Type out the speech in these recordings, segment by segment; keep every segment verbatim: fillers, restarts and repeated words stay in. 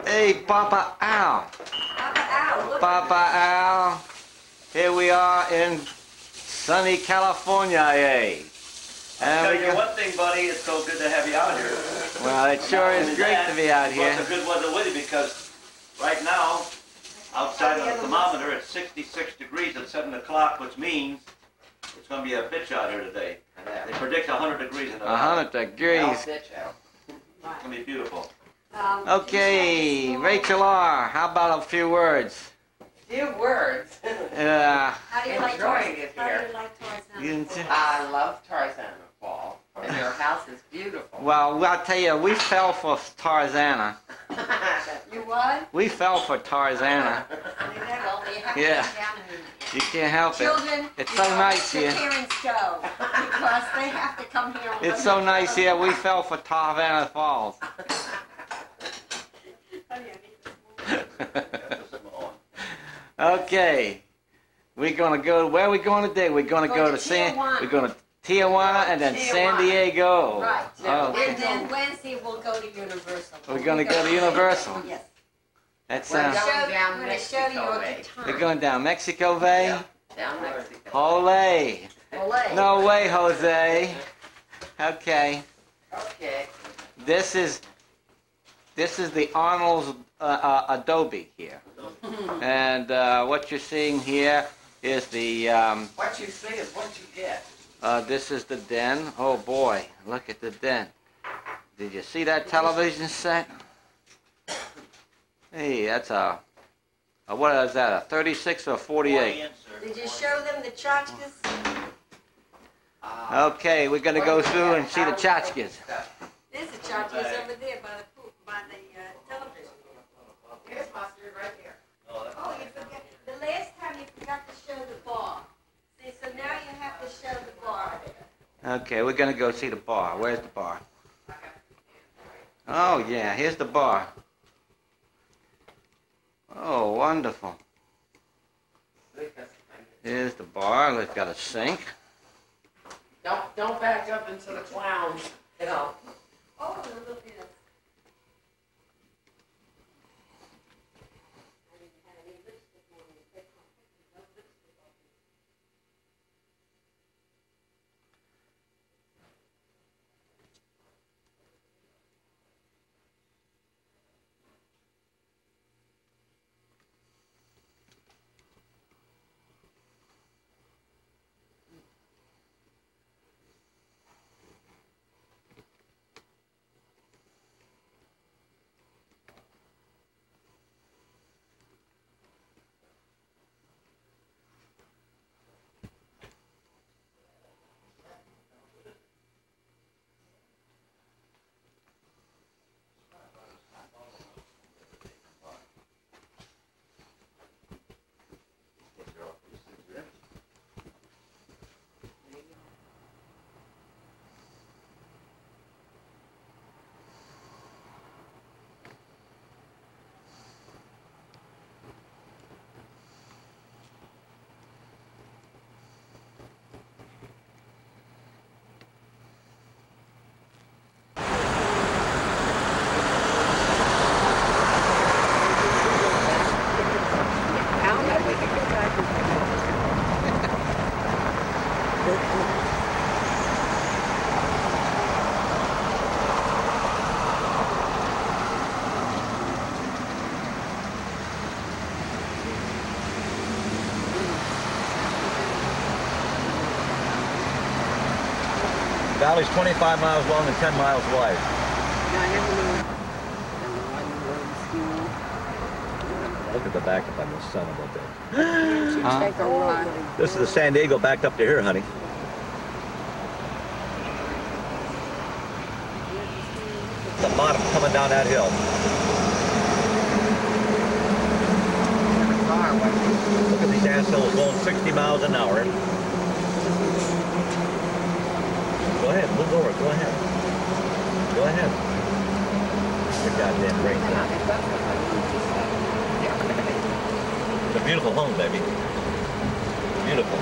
Hey, Papa Al. Papa Al, look. Papa Al. Here we are in sunny California, eh? I'll tell you one thing, buddy, it's so good to have you out here. Well, it sure is great that, to be out you here. brought the good weather with you because right now, outside on the thermometer, it's sixty-six degrees at seven o'clock, which means it's going to be a bitch out here today. They predict one hundred degrees in the one hundred degrees. It's going to be beautiful. Um, Okay, Rachel R., how about a few words? Few words. Uh, How do you like Enjoying Tarzan? it How here. do you like Tarzan? You can see- I love Tarzana Fall, and your house is beautiful. well, I'll tell you, we fell for Tarzana. You what? We fell for Tarzana. Well, you have to Yeah. come down and You can't help it. children, It's you so know, nice let your here. parents go because they have to come here. and It's live so with nice us. here. We fell for Tarzana Falls. Okay, we're gonna go. Where are we going today? We're gonna Go go to to San. Tijuana. We're going to Tijuana and then San Tijuana. Diego. Right. Oh, And okay. then Wednesday we'll go to Universal. We're gonna go to Universal. Yes. That We're sounds. going Show- down I'm going to show you Mexico a way. good time. We're going down Mexico Bay. Yeah, down Mexico. Ole. Olay. No way, Jose. Okay. Okay. This is. This is the Arnold's uh, uh, Adobe here, and uh, what you're seeing here is the. Um, What you see is what you get. Uh, this is the den. Oh boy, look at the den. Did you see that television set? Hey, that's a, a what is that, a thirty-six or a forty-eight? Did you show them the tchotchkes? Uh, Okay, we're gonna go through and see the tchotchkes. There's the tchotchkes over there by the pool, by the uh, television. Here's mustard right here. Oh, you forgot. The last time you forgot to show the bar. See, so now you have to show the bar. Okay, we're gonna go see the bar. Where's the bar? Oh yeah, here's the bar. Oh, wonderful. Here's the bar. It's got a sink. Don't don't back up into the clowns. You know. Oh, look at this. The valley's twenty-five miles long and ten miles wide. Look at the backup on this son of a bitch. Huh? Take a run. This is the San Diego backed up to here, honey. The bottom coming down that hill. Look at these ass hills going sixty miles an hour. Go ahead, move over, go ahead. Go ahead. Your goddamn brain. It's a beautiful home, baby. Beautiful.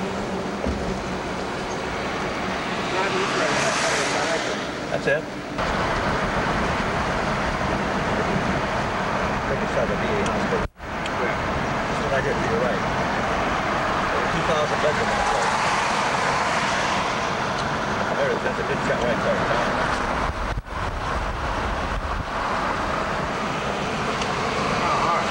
That's it. Look at have a V A hospital. Yeah. That's what I did, you're right. There were two thousand beds in that place. There it is, that's a good shot right there. Oh, all right.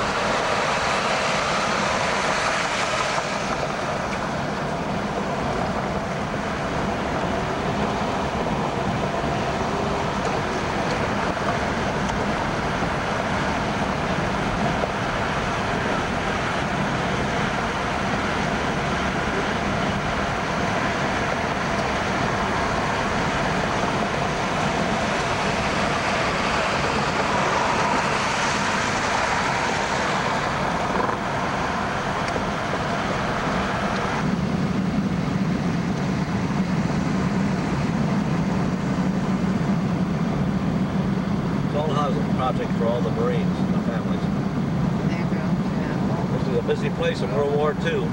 It's all a housing project for all the Marines and the families. There you go. Yeah. This is a busy place in World War Two.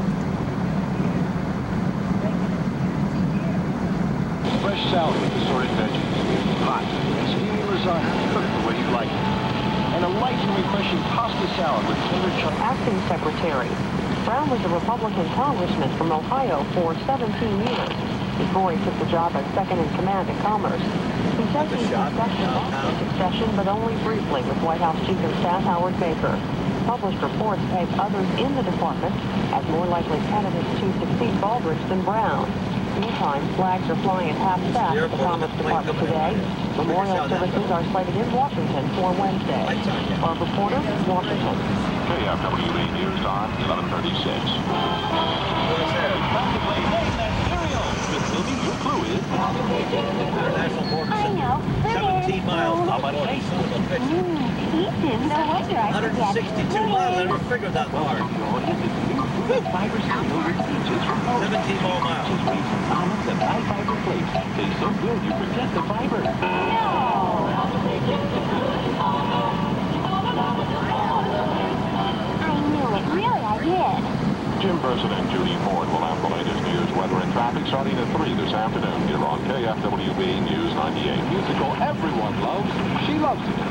Fresh salad with assorted veggies. Hot. And steamy lasagna cooked the way you like it. And a light and refreshing pasta salad with tender chunk. Acting Secretary. Brown was a Republican congressman from Ohio for seventeen years before he took the job as second in command at Commerce. He says That's a he's shot discussed downtown. succession, but only briefly with White House Chief of Staff Howard Baker. Published reports peg others in the department as more likely candidates to succeed Baldrige than Brown. Meantime, flags are flying at half-staff at the Commerce Department today. Memorial services are slated in Washington for Wednesday. Our reporter, Washington. K F W A News on eleven thirty-six. What's there? International border. I know. seventeen miles from the border, son of a bitch. Ethan, no wonder I one hundred sixty-two miles, I never figured that far. seventeen more miles. Almonds and high fiber flakes. Taste so good you forget the fiber. I knew it. Really, I did. Jim President Judy Ford will have the latest news, weather, and traffic starting at three this afternoon here on K F W B News ninety-eight. Musical everyone loves. She loves it.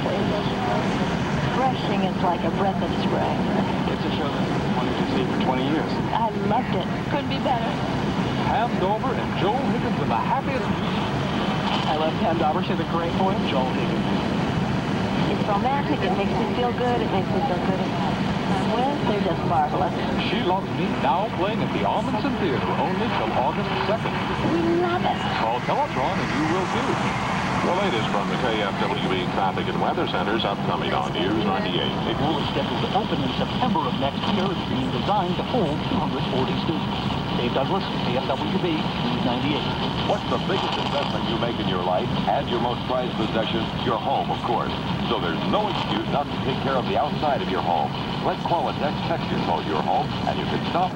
Rushing is like a breath of spring. It's a show that I've wanted to see for twenty years. I loved it. Couldn't be better. Pam Dover and Joel Higgins in the happiest music. I love Pam Dover. She's a great voice. Joel Higgins. It's romantic. It makes me feel good. It makes me feel good about it. Well, they're just marvelous. She Loves Me now playing at the Almonson Theater only till August second. We love it. Call Teletron and you will too. The latest from the K F W B Traffic and Weather Centers upcoming on News ninety-eight. The school is scheduled to open in September of next year. It's being designed to hold two hundred forty students. Dave Douglas, K F W B, News ninety-eight. What's the biggest investment you make in your life and your most prized possession? Your home, of course. So there's no excuse not to take care of the outside of your home. Let Qualitex Texture coat your home and you can stop.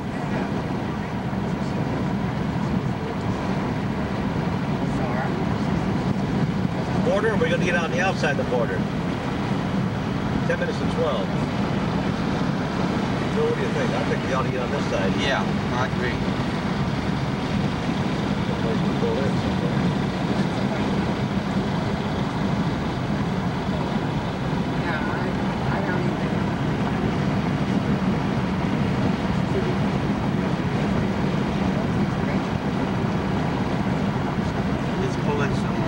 Border, or we're going to get on the outside of the border? ten minutes to twelve. So what do you think? I think we ought to get on this side. Yeah, I agree. Someplace to pull in somewhere. Yeah, I, I don't even. Let's pull in somewhere.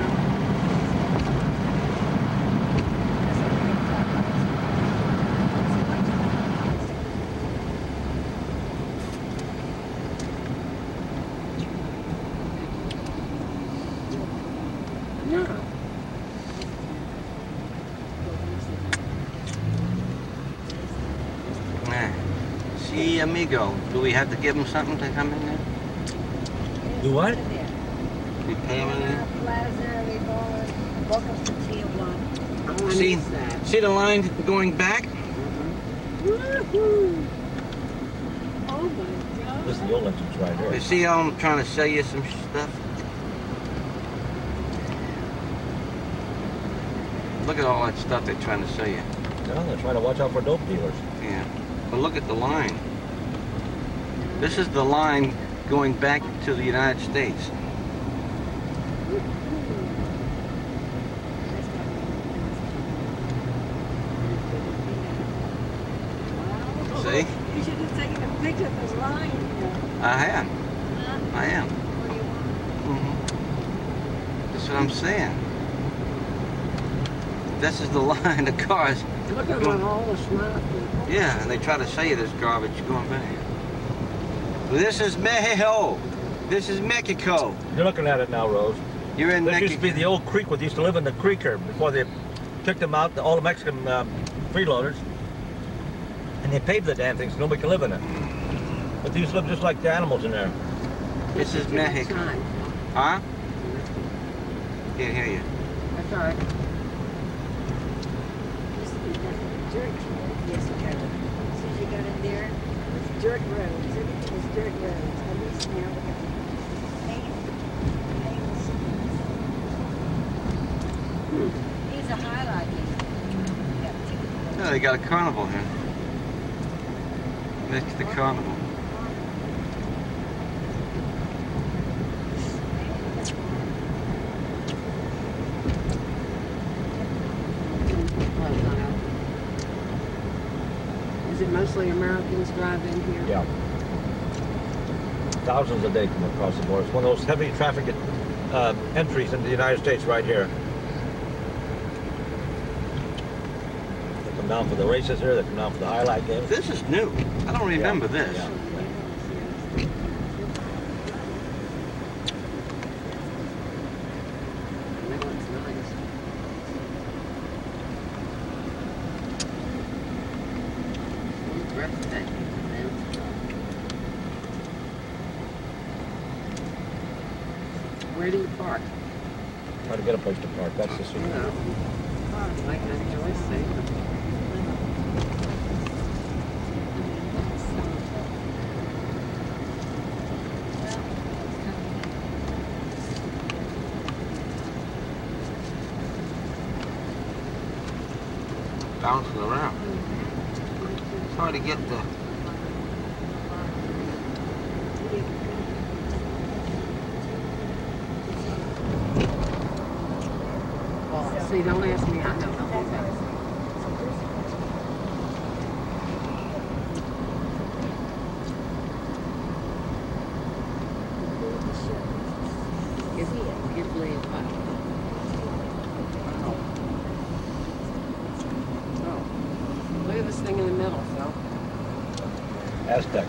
Nah. See, amigo, do we have to give him something to come in there? Do what? We pay him in there? Welcome to Tijuana. See, see the line going back? Woohoo! Oh my God. This is the old entrance right here. You see how I'm trying to sell you some stuff? Look at all that stuff they're trying to sell you. No, they're trying to watch out for dope dealers. Yeah. But look at the line. This is the line going back to the United States. see? You should have taken a picture of this line here. I am. Huh? I am. What do you want? Mm-hmm. That's what I'm saying. This is the line of cars. Look at what all the smart people. Yeah, and they try to sell you this garbage going back. This is Mexico. This is Mexico. You're looking at it now, Rose. You're in This Mexico. used to be the old creek where they used to live in the creeker before they kicked them out, all the Mexican um, freeloaders. And they paved the damn thing so nobody can live in it. But they used to live just like the animals in there. This is Mexico. Time. Huh? Can't hear you. That's all right. Used to be nothing but dirt years ago. As soon as you got in there, it was dirt roads. Everything was dirt roads. At least now we got paved, paved streets. Here's a highlight. We got two. Yeah, they got a carnival here. Next to the carnival. Is it mostly Americans drive in here? Yeah. Thousands a day come across the border. It's one of those heavy traffic uh, entries into the United States right here. They come down for the races here, they come down for the highlight games. This is new. I don't remember Yeah. this. Yeah. That looks nice. Breathtaking, man. Where do you park? Try to get a place to park. That's the You secret. know, like I enjoy seeing them. Bouncing around. It's hard to get the. Well, see, don't ask me. I know nothing about it. Give, give Lee a putt. Oh. Oh. Look at this thing in the middle, Phil. Aztec.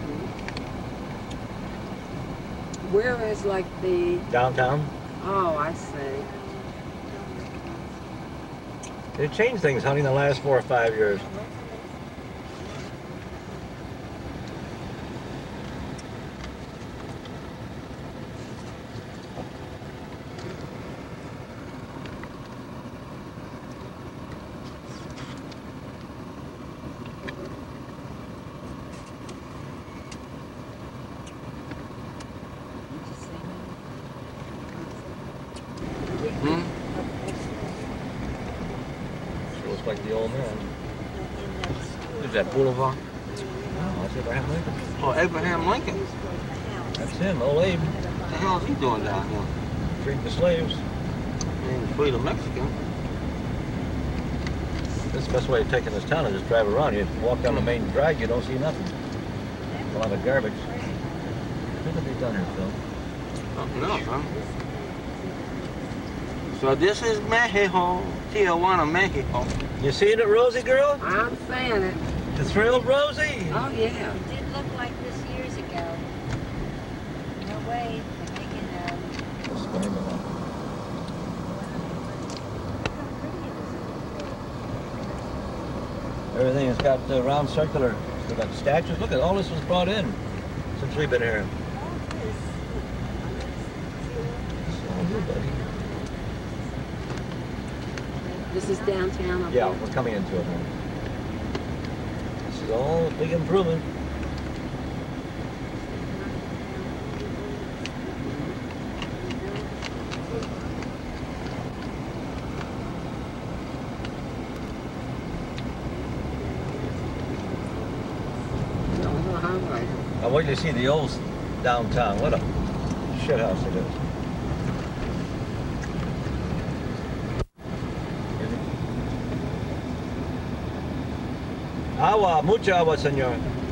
Where is like the... Downtown. Oh, I see. They changed things, honey, in the last four or five years. Hmm? Sure looks like the old man. Who's that, Boulevard? Oh, that's Abraham Lincoln. Oh, Abraham Lincoln. That's him, old Abe. What the hell is he doing down here? Freed the slaves. Being free to Mexican. That's the best way of taking this town is just drive around. You walk down the main drag, you don't see nothing. A lot of garbage. What have they done here, Phil? Something else, huh? So this is Mexico, Tijuana, Mexico. You seeing it, Rosie girl? I'm saying it. You thrilled, Rosie? Oh, yeah. It did look like this years ago. No way they're making um, It's gonna be one. Everything has got uh, round circular. It's got statues. Look at all this was brought in since we've been here. Oh, here, buddy. This is downtown. up Yeah, here. we're coming into it now. This is all a big improvement. No, the highway. Now wait till you see the old downtown. What a shit house it is. Agua, mucha agua, señor.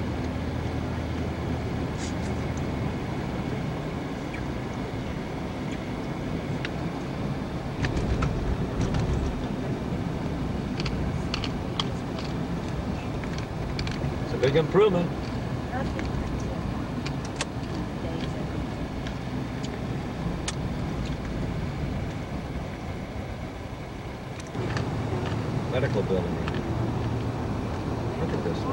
It's a big improvement. Medical building. Look at this.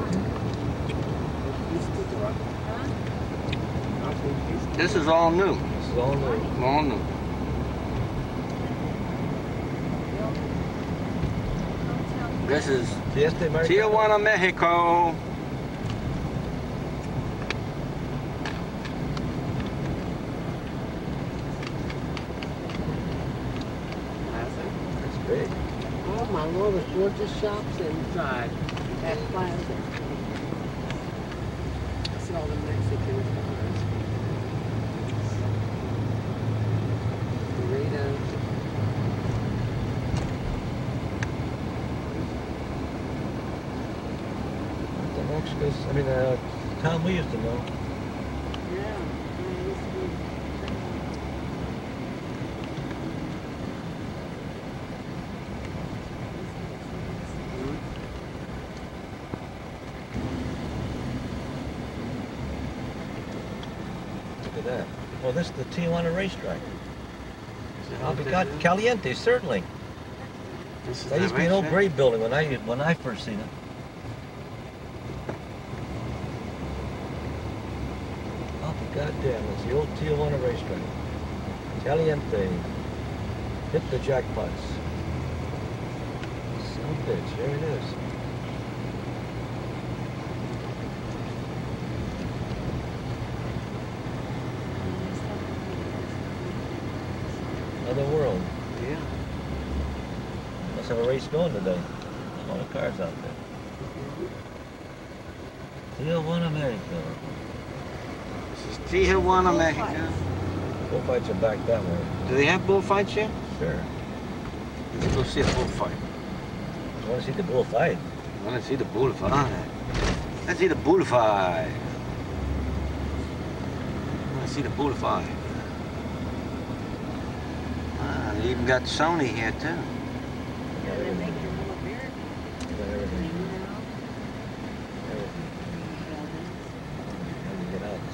This is all new. This is all new. All new. This is Fiesta Americana. Tijuana, Mexico. It's big. Oh my Lord, there's gorgeous shops inside. That plaza. I see all the Mexican cars. Burritos. The Mexicans, I mean, uh, town we used to know. Yeah. Look at that. Well, this is the Tijuana racetrack. Alpicat Caliente, certainly. This is That used to be an old grade building when I when I first seen it. Alpicat Dam, it's the old Tijuana racetrack. Caliente. Hit the jackpots. Son of a bitch, here it is. Another world. Yeah. Let's have a race going today. A lot of cars out there. Tijuana, Mexico. This is Tijuana, Mexico. Bullfights are back that way. Do they have bullfights here? Sure. Let's go see a bullfight. You want to see the bullfight? I want to see the bullfight. Let's see the bullfight. I want to see the bullfight. Ah, they even got Sony here too. Yeah, they're making them more American. Got everything. You know? Everything. How do you get out?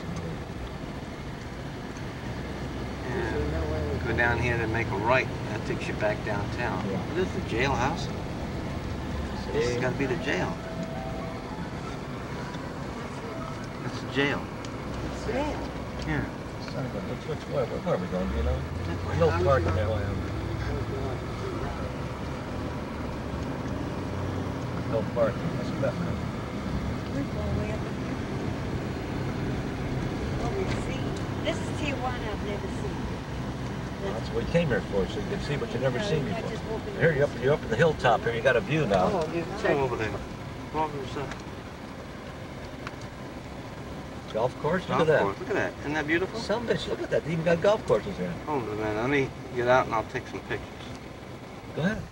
Yeah. Go down here to make a right. That takes you back downtown. Yeah. What is the jailhouse? This has got to be the jail. That's the jail. Yeah. Yeah. Son of a bitch, which way? Where, where are we going, do you know? No parking there, I am. No parking, that's better. We're going way up in here. Oh, we see. This is Tijuana I've never seen. That's what we came here for, so you can see what you've never seen I before. just opened Here, you're this. up, you're up at the hilltop here, you got a view now. Oh, you Go check. over there. Go over there. Golf course, look Golf at that. course. Look at that. Isn't that beautiful? Some bitch, look at that, they even got golf courses here. Hold on a minute. Let me get out and I'll take some pictures. Go ahead.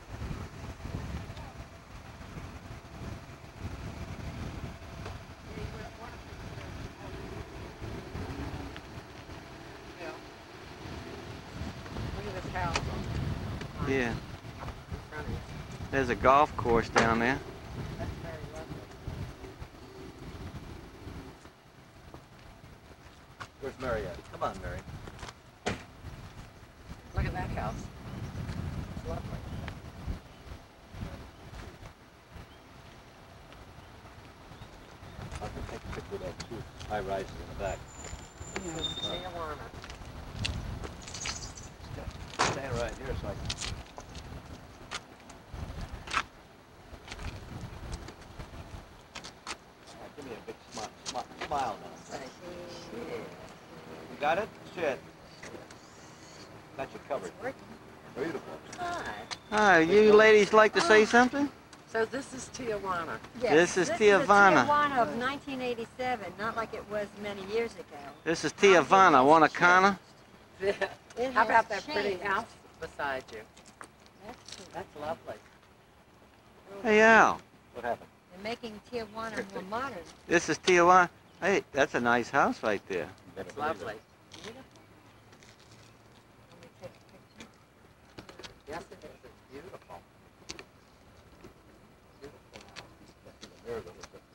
Look at this house. Yeah. In front of you. There's a golf course down there. That's very lovely. Where's Mary at? Come on, Mary. Look at that house. It's lovely. I can take a picture of that too. High rises in the back. Tijuana. Stand right here so I can. Alright, give me a big smile, smile, smile now. Thank you. You got it? Shit. Got you covered. Beautiful. Hi. Hi, you ladies like to say something? So this is Tijuana. Yes, This is the Tijuana. Tijuana of nineteen eighty-seven, not like it was many years ago. This is Tijuana, Wanakana. It How has about that pretty changed. house beside you? That's true. That's lovely. Hey, Al. What happened? They're making Tijuana more modern. This is Tijuana. Hey, that's a nice house right there. It's lovely. Beautiful. Let me take a picture. Yes, it is. It's beautiful. Beautiful.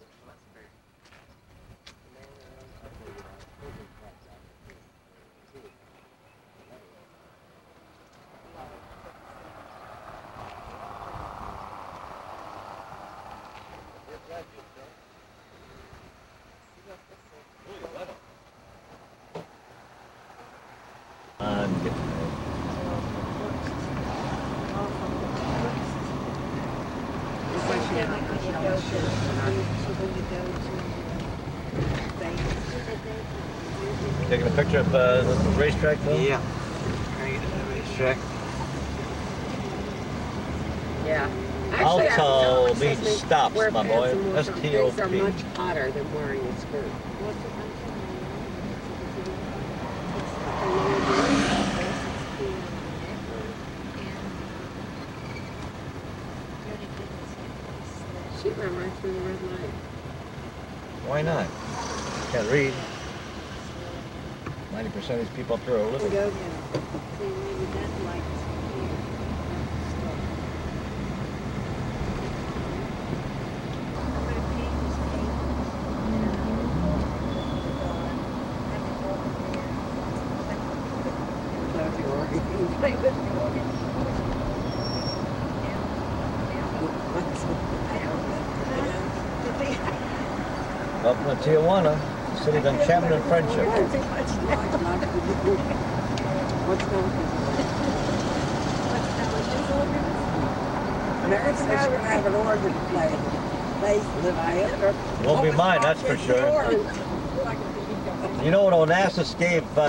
Uh, get- Taking a picture of uh, the racetrack, though? Yeah. Trying to get to the racetrack. Yeah. Alto Actually, Alex means says stops, wear my pants boy. and more S from T O things are P. much hotter than wearing a skirt. She ran right through the red light. Why not? Can't read. ninety percent of these people up there are Go living. now. See, maybe that light is from here. How many pages Love your organ. play with the organ? Welcome to Tijuana, the city of enchantment and friendship. What's going on? Mary says she's gonna have an organ played. Bass live I ever. Won't be mine, that's for sure. You know what Onassis gave uh,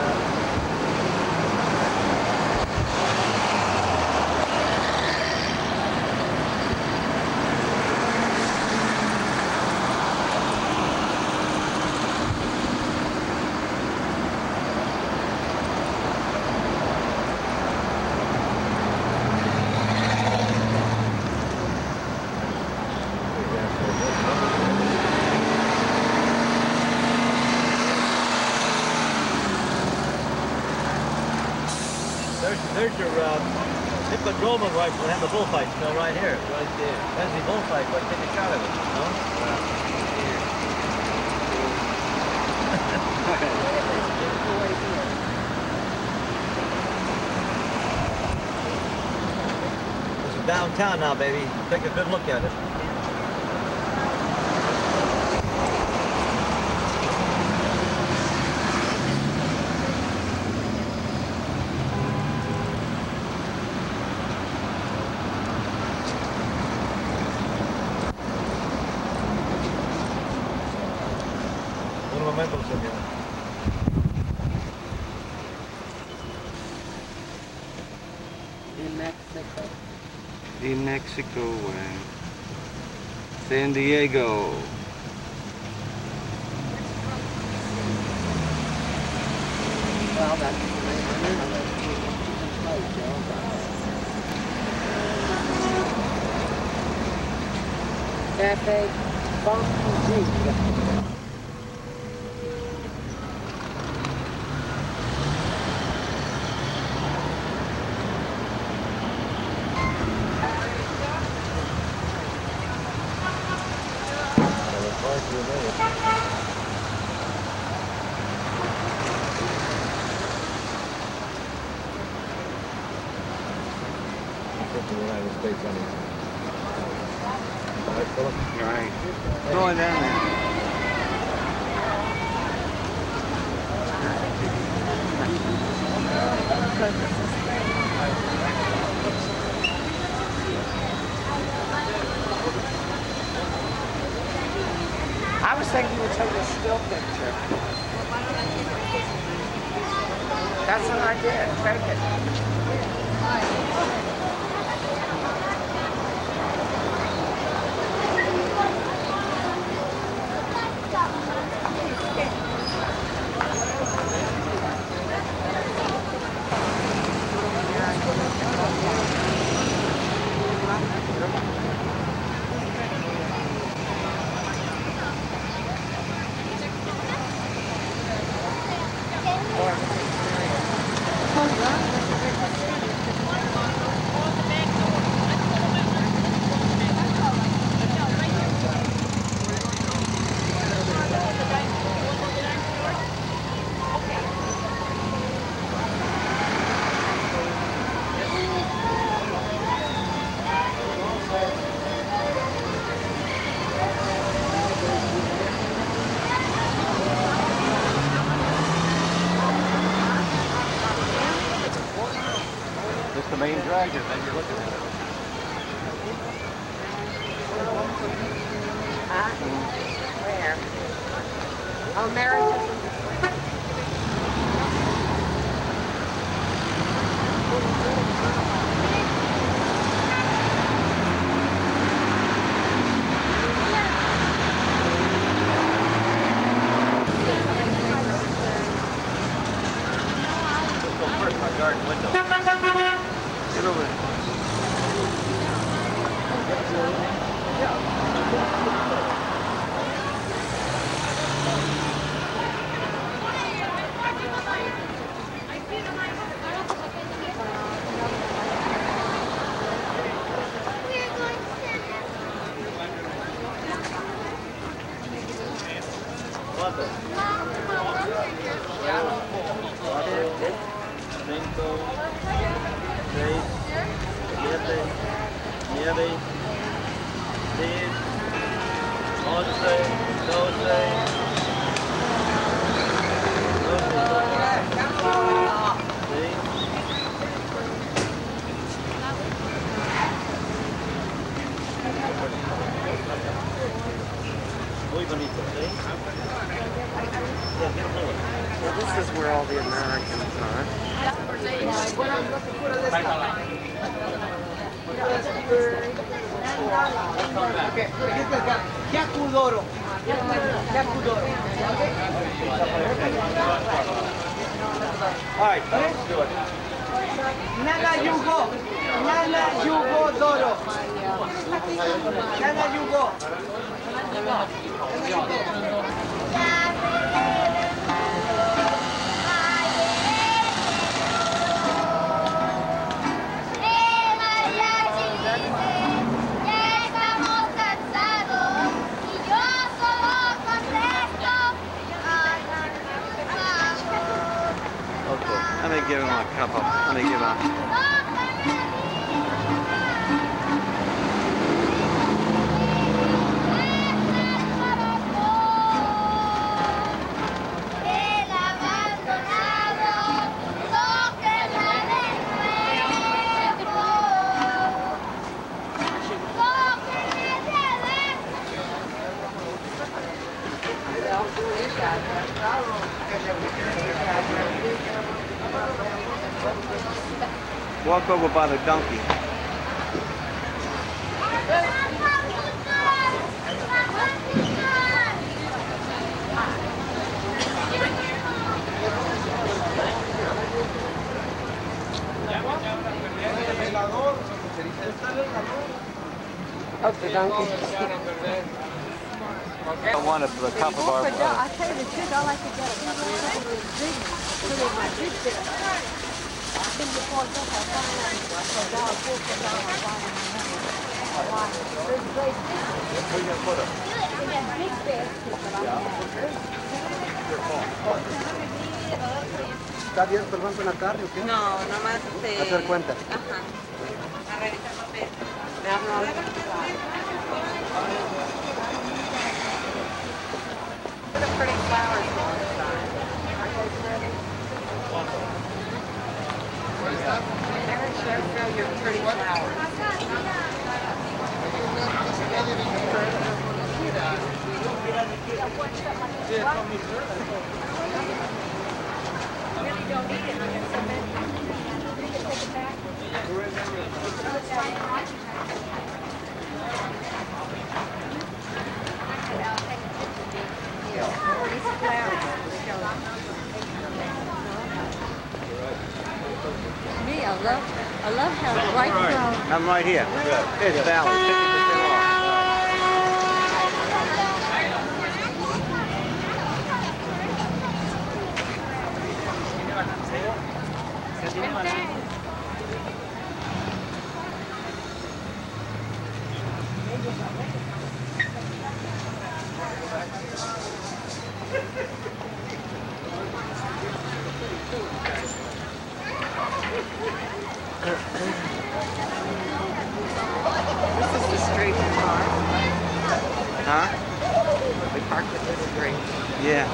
There's, there's your uh, Hippodrome rifle and have the bullfight still right here. Right there. That's the bullfight. Go take a shot of it. No? This is downtown now, baby. Take a good look at it. Little mementos in here. In Mexico. In Mexico, uh, San Diego. Well, that's Cafe Funky. The United States anything. All right, Philip? Right. Going down there. I was thinking you would take a still picture. That's what I did. Take it. treasure that you're looking at. Huh? Where? Oh, America. Garden window. Get over there. Cinco, seis, siete, nueve, diez, once, doce, muy bonito, ¿sí? Well, this is where all the Americans are. All right, let's do it. Nana Yugo, Nana Yugo Doro. Nana Yugo. Let me give him a couple. Let me give him a... Walk over by the donkey. Oh, the donkey. I wanted for the top of our... I tell you the truth, I like to get a couple of big, put in my big bit. I've been before, so I find out for dollar four, for dollar five. There's great big. Where are you going to put them? In that big basket that I have. ¿Está abierto el banco en la carne o qué? No, nomás se... Hacer cuenta. Ajá. A revisar papel. Me hablo. The pretty flowers on the side. Never show your pretty flowers. Really don't need it. There's so many. You can take it back. Me, I love, I love how right from. I'm right here. Here's Valley, fifty percent off. This is the street we park. Huh? We parked at this street. Yeah.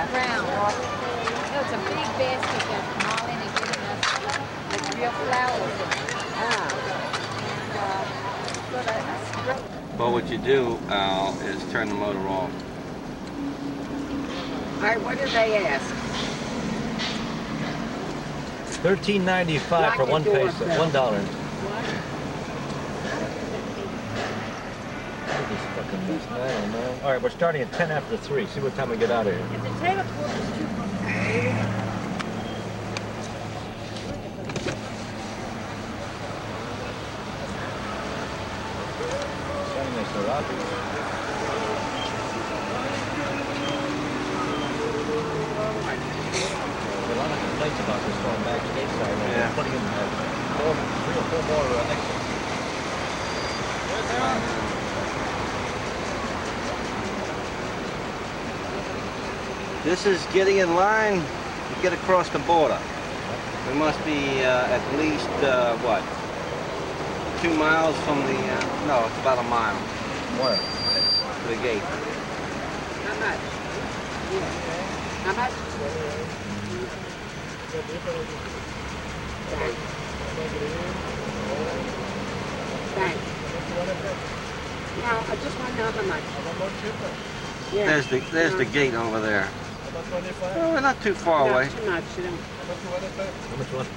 Brown. It was a big basket that Marlene had given us with real flowers in it. Ah. And uh, put a, a straight. Well, what you do, Al, is turn the motor off. All right, what did they ask? Thirteen ninety-five for Lock one your door, peso, Phil. one dollar. What? This fucking mess. I don't know. All right, we're starting at ten after three. See what time we get out of here. If the tablecloth is too Starting next to Robbie. A lot of complaints about this going back stateside. and Yeah. Putting in uh, four, three or four more uh, exits. This is getting in line to get across the border. We must be uh, at least, uh, what, two miles from the, uh, no, it's about a mile Where? to the gate. How much? Yeah. How much? Thanks. Thanks. No, I just want to know how much. Yeah. There's the, there's the No. gate over there. Well, we're not too far No, away. too much. You don't. How much was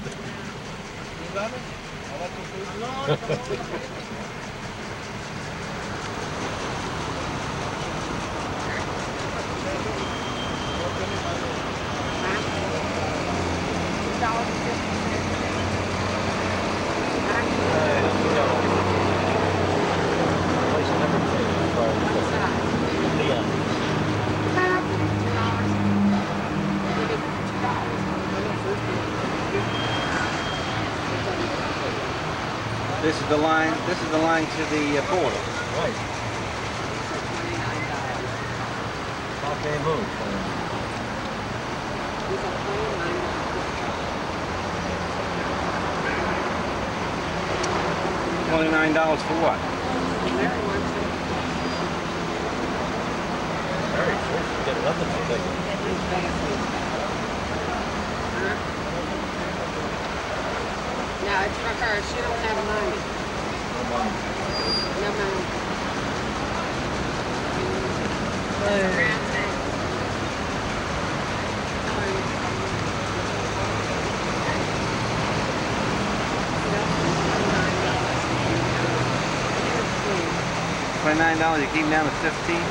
This is the line, this is the line to the uh, border. Right. Off they move. Twenty-nine dollars for what? Very sure. Get nothing to take. No, it's for her. She don't have money. No money. No money. Twenty-nine dollars, you keep them down to fifteen?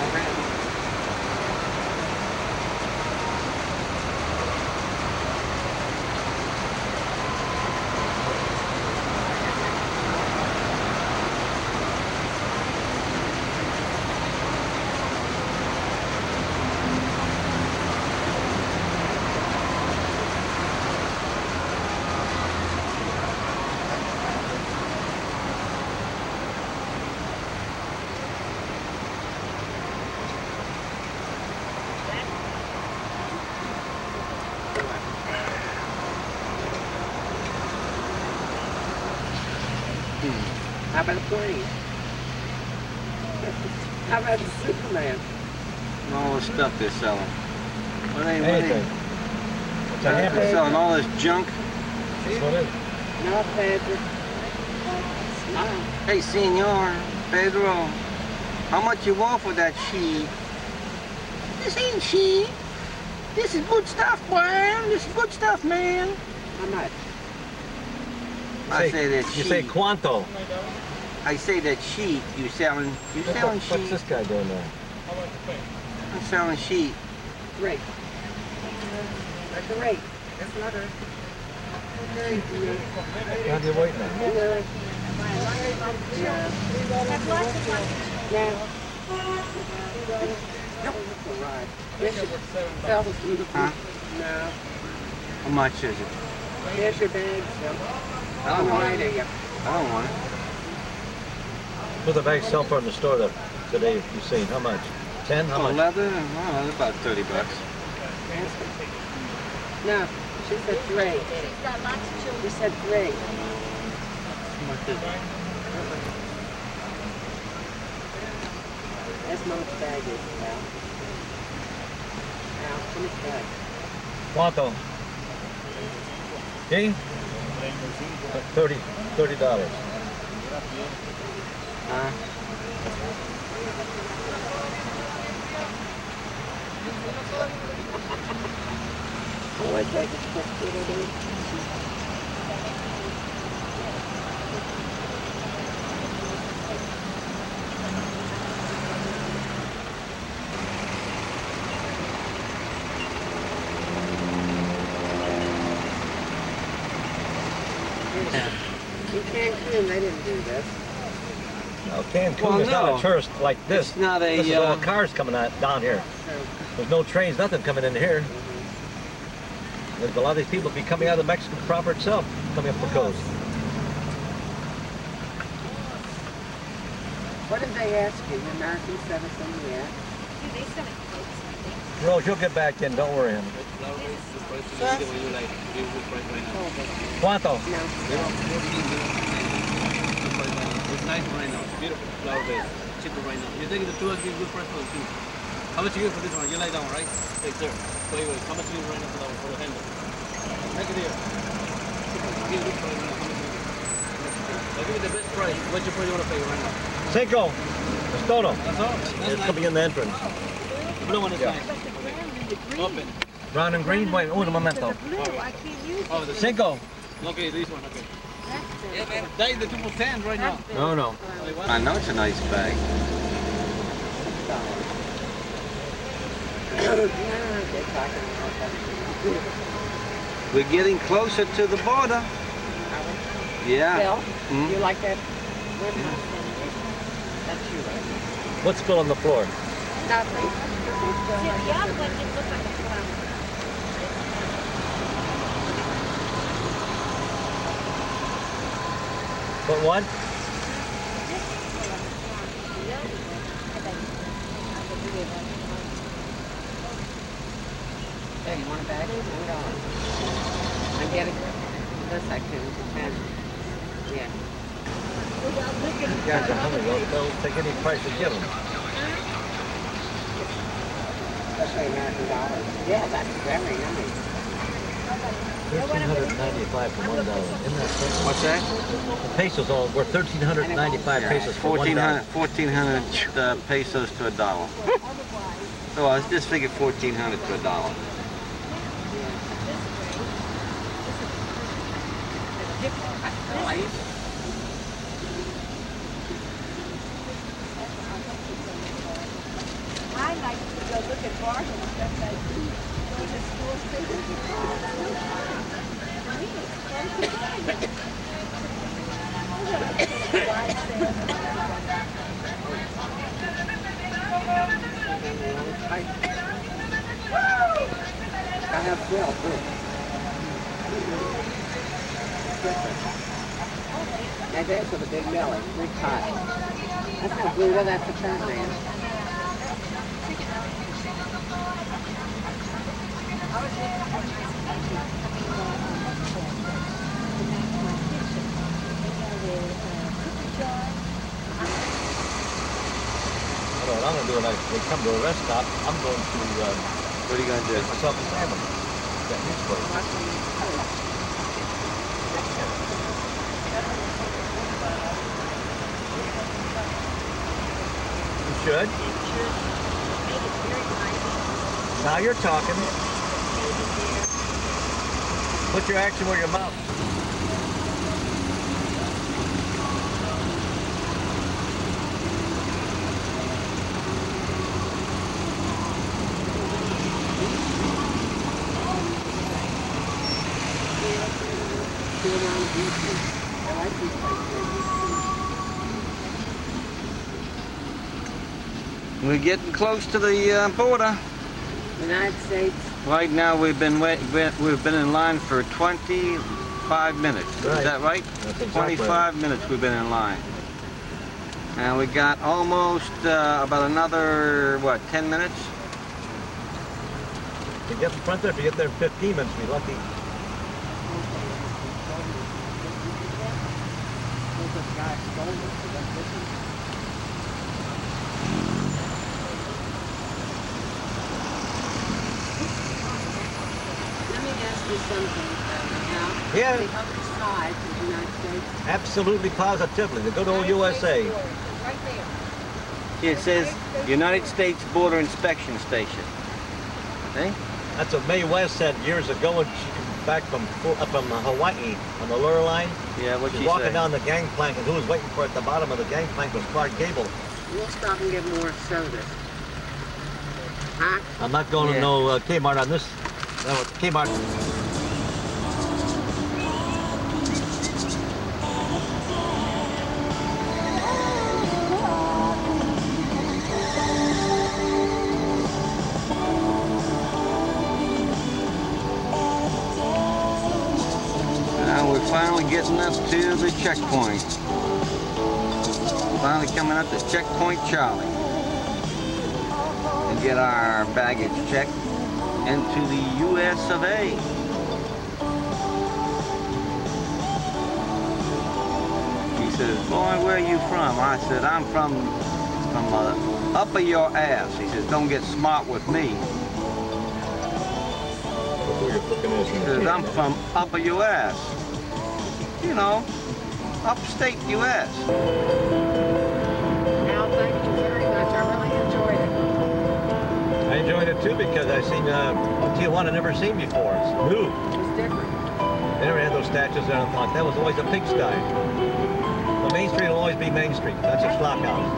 How about a plane? How about the Superman? And all the stuff they're selling. What are they, what are Anything. they, It's a hammer. they're selling all this junk? That's what it is. No, Pedro. Smile. Hey, senor, Pedro, how much you want for that sheep? This ain't sheep. This is good stuff, boy. This is good stuff, man. How much? I say that You sheep. say quanto. I say that sheep. You selling? You selling What, what's sheep? this guy doing now? I'm selling sheep. Three. That's the rate. That's not her. How'd you wait now? No. Huh? No. How much is it? Here's your bag, Phil. I don't want it. you? I don't want it. What's the bag sell for in the store that today you've seen? How much? Ten? How Oh, much? leather? Oh, it's about thirty bucks. No, she said three. She's got lots of children. We said three. How much is it? That's mom's bag is, Phil. ¿Cuánto? ¿Sí? Thirty, thirty dollars. Uh, In Cancun, they didn't do this. No, Cancun Well, is not no. a tourist like this. It's not a, This is all uh, cars coming out down here. There's no trains, nothing coming in here. There's a lot of these people be coming out of the Mexican proper itself, coming up the coast. What did they ask you? The American citizen, yeah. Rose, you'll get back in, don't worry him. ¿Cuánto? It's nice right now. Beautiful flower base. Cheaper right now. You think the two will give good price for the two? How much you give for this one? You like that one, right? Hey, sir. Wait, wait. How much you give right now for that one, for the handle? Make it here. Give good price right now. How much you give? I'll give you the best price. What you price you want to pay right now? Cinco. It's todo. That's all. That's It's nice. coming in the entrance. The blue one is Yeah. nice. Open. Brown and green? Wait, un momento. Oh, the Cinco. Okay, this one, okay. Yeah, man. That is the two for ten right now. No, no. I know it's a nice bag. We're getting closer to the border. Yeah. Bill, Hmm? you like that? That's you, right? What's spilled on the floor? Nothing. But what? Hey, you want a bag? One dollar. I'm getting this I can ten. Yeah. These guys are hungry. They'll, they'll take any price you give them. Especially American dollars. Yeah, that's very nice. thirteen ninety-five for one dollar. Isn't that something? What's that? The pesos all were thirteen ninety-five pesos for one dollar. fourteen hundred uh, pesos to a dollar. So I just figured fourteen hundred to a dollar. I like to go look at bars and stuff like that. Go to schools, they look at bars. For me, it's fun to find. I have twelve too. Now there's with a big belly, big pot. That's not Gouda, that's a turn man. I don't know what I'm going to do when I, they come to a rest stop. I'm going to um, What are you going to get do? myself a sandwich. That news place. You should. Now you're talking. Put your action where your mouth. We're getting close to the uh, border. United States. Right now we've been wait, wait- we've been in line for twenty-five minutes. Right. Is that right? That's exactly twenty-five minutes we've been in line. And we got almost uh, about another, what, ten minutes? If you get in front there, if you get there in fifteen minutes, be lucky. ask you something, now. Yeah. The other side of the United States. Absolutely, positively. The good old U S A. It says United States Border Inspection Station. Okay? That's what Mae West said years ago when she came back from uh, from Hawaii on the lure line. Yeah, what She's she walking say? down the gangplank, and who was waiting for her at the bottom of the gangplank was Clark Gable. We'll stop and get more sodas. Huh? I'm not going Yeah. to no uh, Kmart on this. No, Kmart. Now we're finally getting up to the checkpoint. Finally coming up to Checkpoint Charlie. And get our baggage checked into the U S of A. He says, boy, where are you from? I said, I'm from, from uh, upper your ass. He says, don't get smart with me. He says, I'm from upper U S You know, upstate U S Al, thank you very much. I really enjoyed it. I enjoyed it too because I seen uh, Tijuana I never seen before. It's new. It was different. They never had those statues there. I thought that was always a pigsty. The Main Street will always be Main Street. That's a slop house.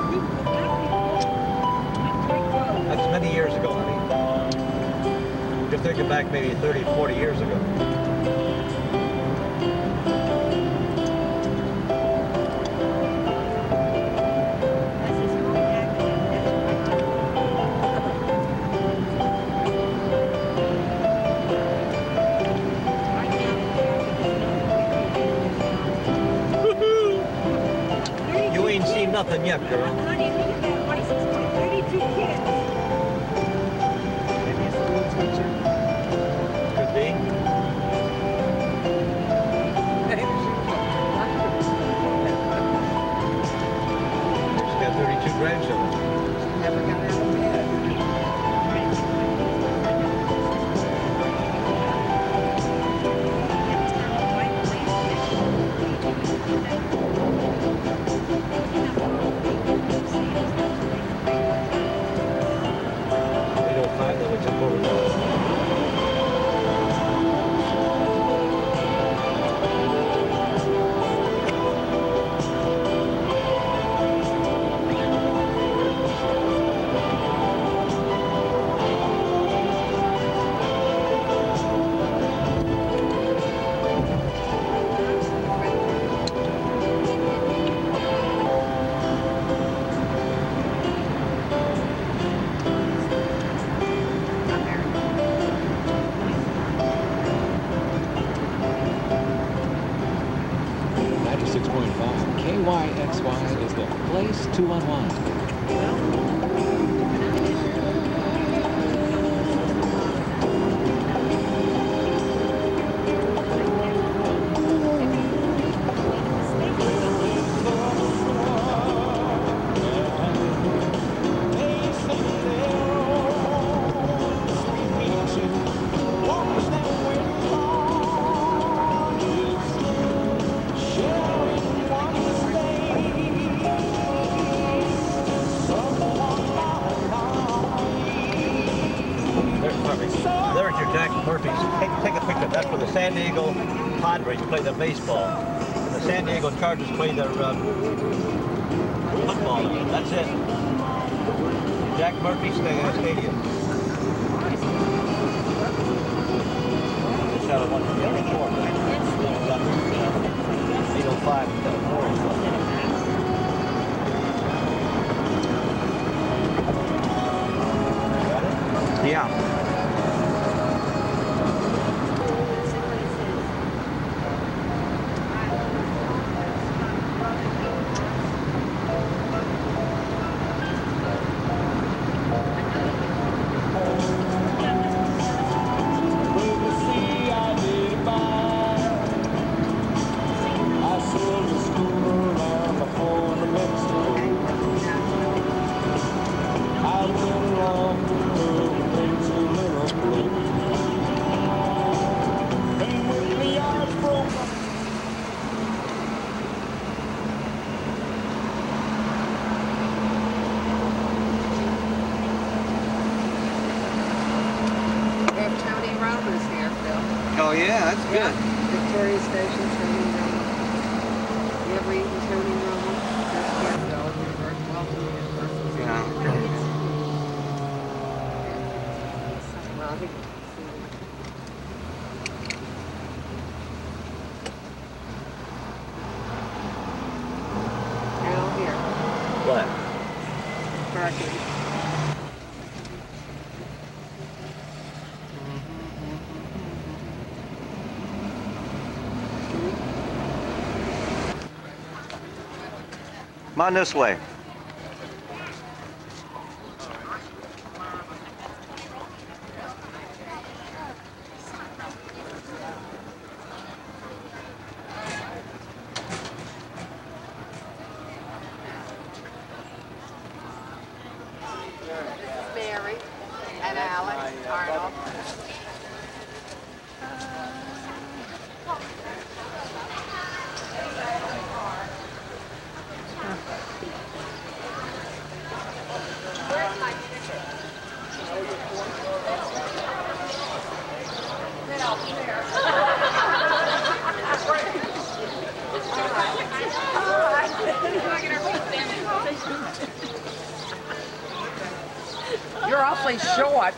That's many years ago, honey. Just thinking back maybe thirty, forty years ago. You ain't seen nothing yet, girl. Honey, look at that license plate. thirty-two kids. Could be. She's got thirty-two grandchildren. Never got out of bed. eight oh five, then we took over there. ninety-six point five K Y X Y is the place to unwind. There's Murphy. There's your Jack Murphy's. Take, take a picture. That's where the San Diego Padres play their baseball. And the San Diego Chargers play their uh, football. That's it. Jack Murphy Sta- Stadium. Just out of one from the other court. eight oh five. Yeah. I did it by Oh yeah, that's good. Victoria Station, Tony Romo. You ever eaten Tony Romo? Yeah. Well, I think Now here, What? parking. Come on this way. Mary and Alex Arnold. You're awfully short.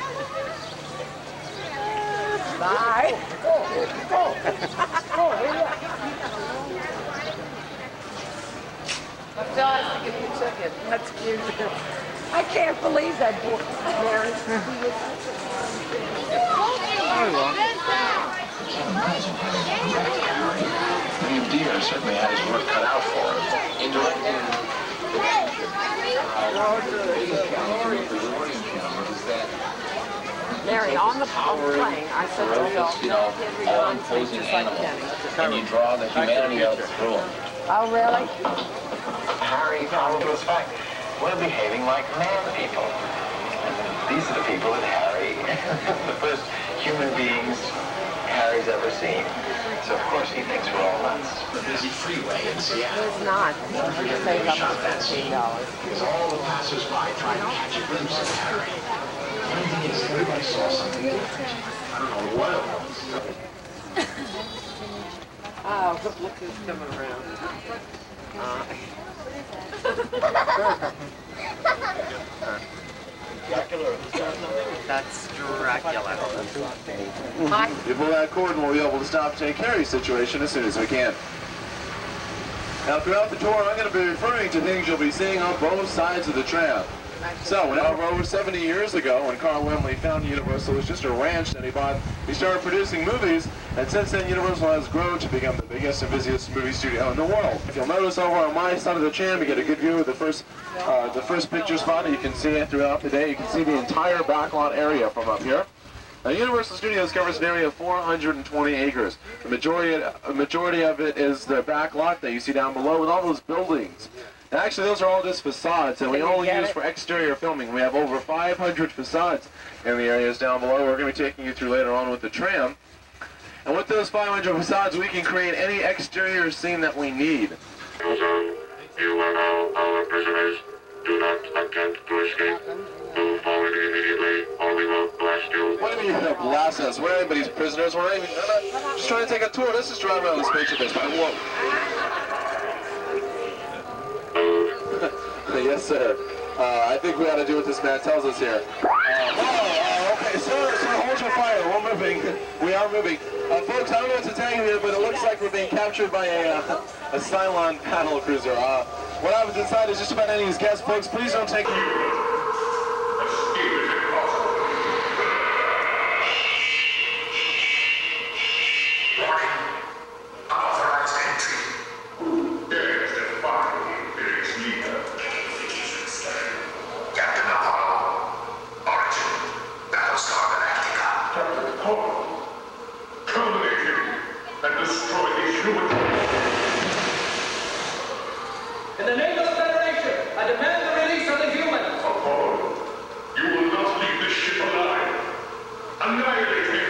Bye. I feel like give you chicken. That's cute. I can't believe that, Mary. William Deere certainly had his work cut out for him. In directing Mary, on the plane, I said to Bill, you know, all imposing animal, and you draw the humanity out through him. oh, really? Harry followed was fact. We're behaving like man people. These are the people that Harry, the first human beings Harry's ever seen. So of course he thinks we're all nuts. The busy freeway in Seattle. It's not. You save up to fifteen dollars. Because all the passers-by try to catch a glimpse of Harry. The only thing is, everybody saw something different. I don't know what it was. Oh, look who's coming around. Uh, That's Dracula. Hi. People at Corden will be able to stop take Harry's situation as soon as we can. Now throughout the tour, I'm going to be referring to things you'll be seeing on both sides of the tram. So, when over seventy years ago, when Carl Laemmle founded Universal, it was just a ranch that he bought. He started producing movies, and since then Universal has grown to become the biggest and busiest movie studio in the world. If you'll notice over on my side of the tram, you get a good view of the first, uh, the first picture spot. You can see it throughout the day. You can see the entire backlot area from up here. Now, Universal Studios covers an area of four hundred twenty acres. The majority, a majority of it is the back lot that you see down below with all those buildings. And actually, those are all just facades, and we only use for exterior filming. We have over five hundred facades in the areas down below. We're going to be taking you through later on with the tram. And with those five hundred facades, we can create any exterior scene that we need. You are now our prisoners. Do not attempt to escape. Move forward immediately, or we will blast you. What do you mean you're gonna blast us? We're anybody's prisoners. We're not even, we're not just trying to take a tour. Let's just drive around the spaceship this time. Whoa. Yes, sir. Uh, I think we ought to do what this man tells us here. Uh, oh, uh, okay, sir, sir, hold your fire. We're moving. We are moving. Uh, folks, I don't know what to tell you here, but it looks like we're being captured by a, uh, a Cylon paddle cruiser. Uh, what I've decided is just about any of these guests, folks, please don't take... Unauthorized entry. There is the fine Imperious leader. Captain Apollo. Origin. Battlestar Galactica. Captain Apollo. Terminate him and destroy the human. In the name of the Federation, I demand the release of the humans. Apollo, you will not leave this ship alive. Annihilate him.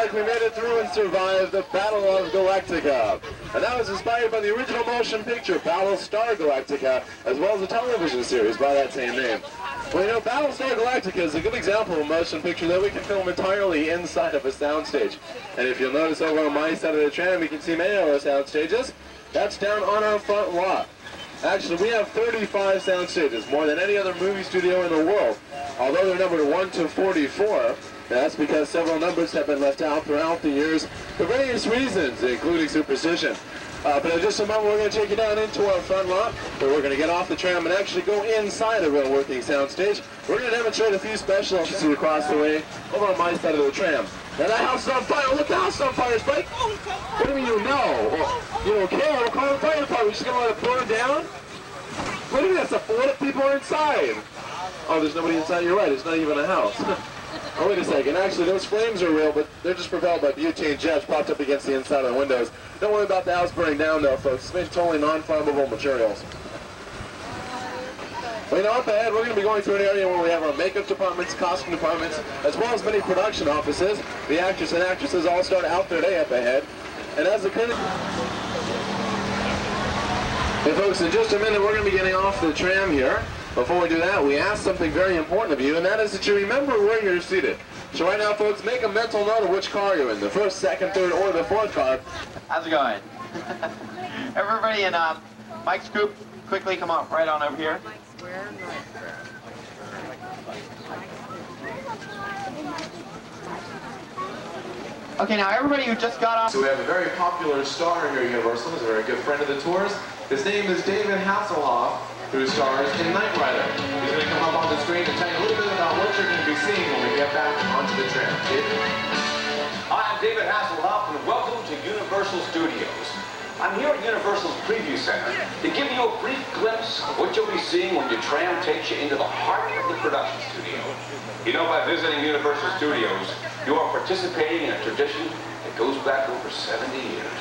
like we made it through and survived the Battle of Galactica. And that was inspired by the original motion picture, Battlestar Galactica, as well as a television series by that same name. Well, you know, Battlestar Galactica is a good example of a motion picture that we can film entirely inside of a soundstage. And if you'll notice over on my side of the tram, you can see many of our sound stages. That's down on our front lot. Actually, we have thirty-five sound stages, more than any other movie studio in the world. Although they're numbered one to forty-four, that's because several numbers have been left out throughout the years for various reasons, including superstition. Uh, but in just a moment, we're going to take you down into our front lot, where we're going to get off the tram and actually go inside a real working soundstage. We're going to demonstrate a few special effects across the way over on my side of the tram. Now that house is on fire! Look, the house is on fire, Spike! What do you mean you know? Well, you don't care, we'll call the fire department. We're just going to let it burn down? What do you mean that's a what if people are inside? Oh, there's nobody inside, you're right, it's not even a house. Oh, wait a second, actually those flames are real, but they're just propelled by butane jets popped up against the inside of the windows. Don't worry about the house burning down though, folks. It's made totally non-flammable materials. Well, you know, up ahead, we're going to be going through an area where we have our makeup departments, costume departments, as well as many production offices. The actors and actresses all start out their day up ahead. And as the curtain... Hey folks, in just a minute we're going to be getting off the tram here. Before we do that, we ask something very important of you, and that is that you remember where you're seated. So right now, folks, make a mental note of which car you're in, the first, second, third, or the fourth car. How's it going? Everybody in uh, Mike's group, quickly come on right on over here. Okay, now everybody who just got off... So we have a very popular star here at Universal. He's a very good friend of the tours. His name is David Hasselhoff, who stars in Knight Rider. He's going to come up on the screen and tell you a little bit about what you're going to be seeing when we get back onto the tram. David? Hi, I'm David Hasselhoff, and welcome to Universal Studios. I'm here at Universal's Preview Center to give you a brief glimpse of what you'll be seeing when your tram takes you into the heart of the production studio. You know, by visiting Universal Studios, you are participating in a tradition that goes back over seventy years.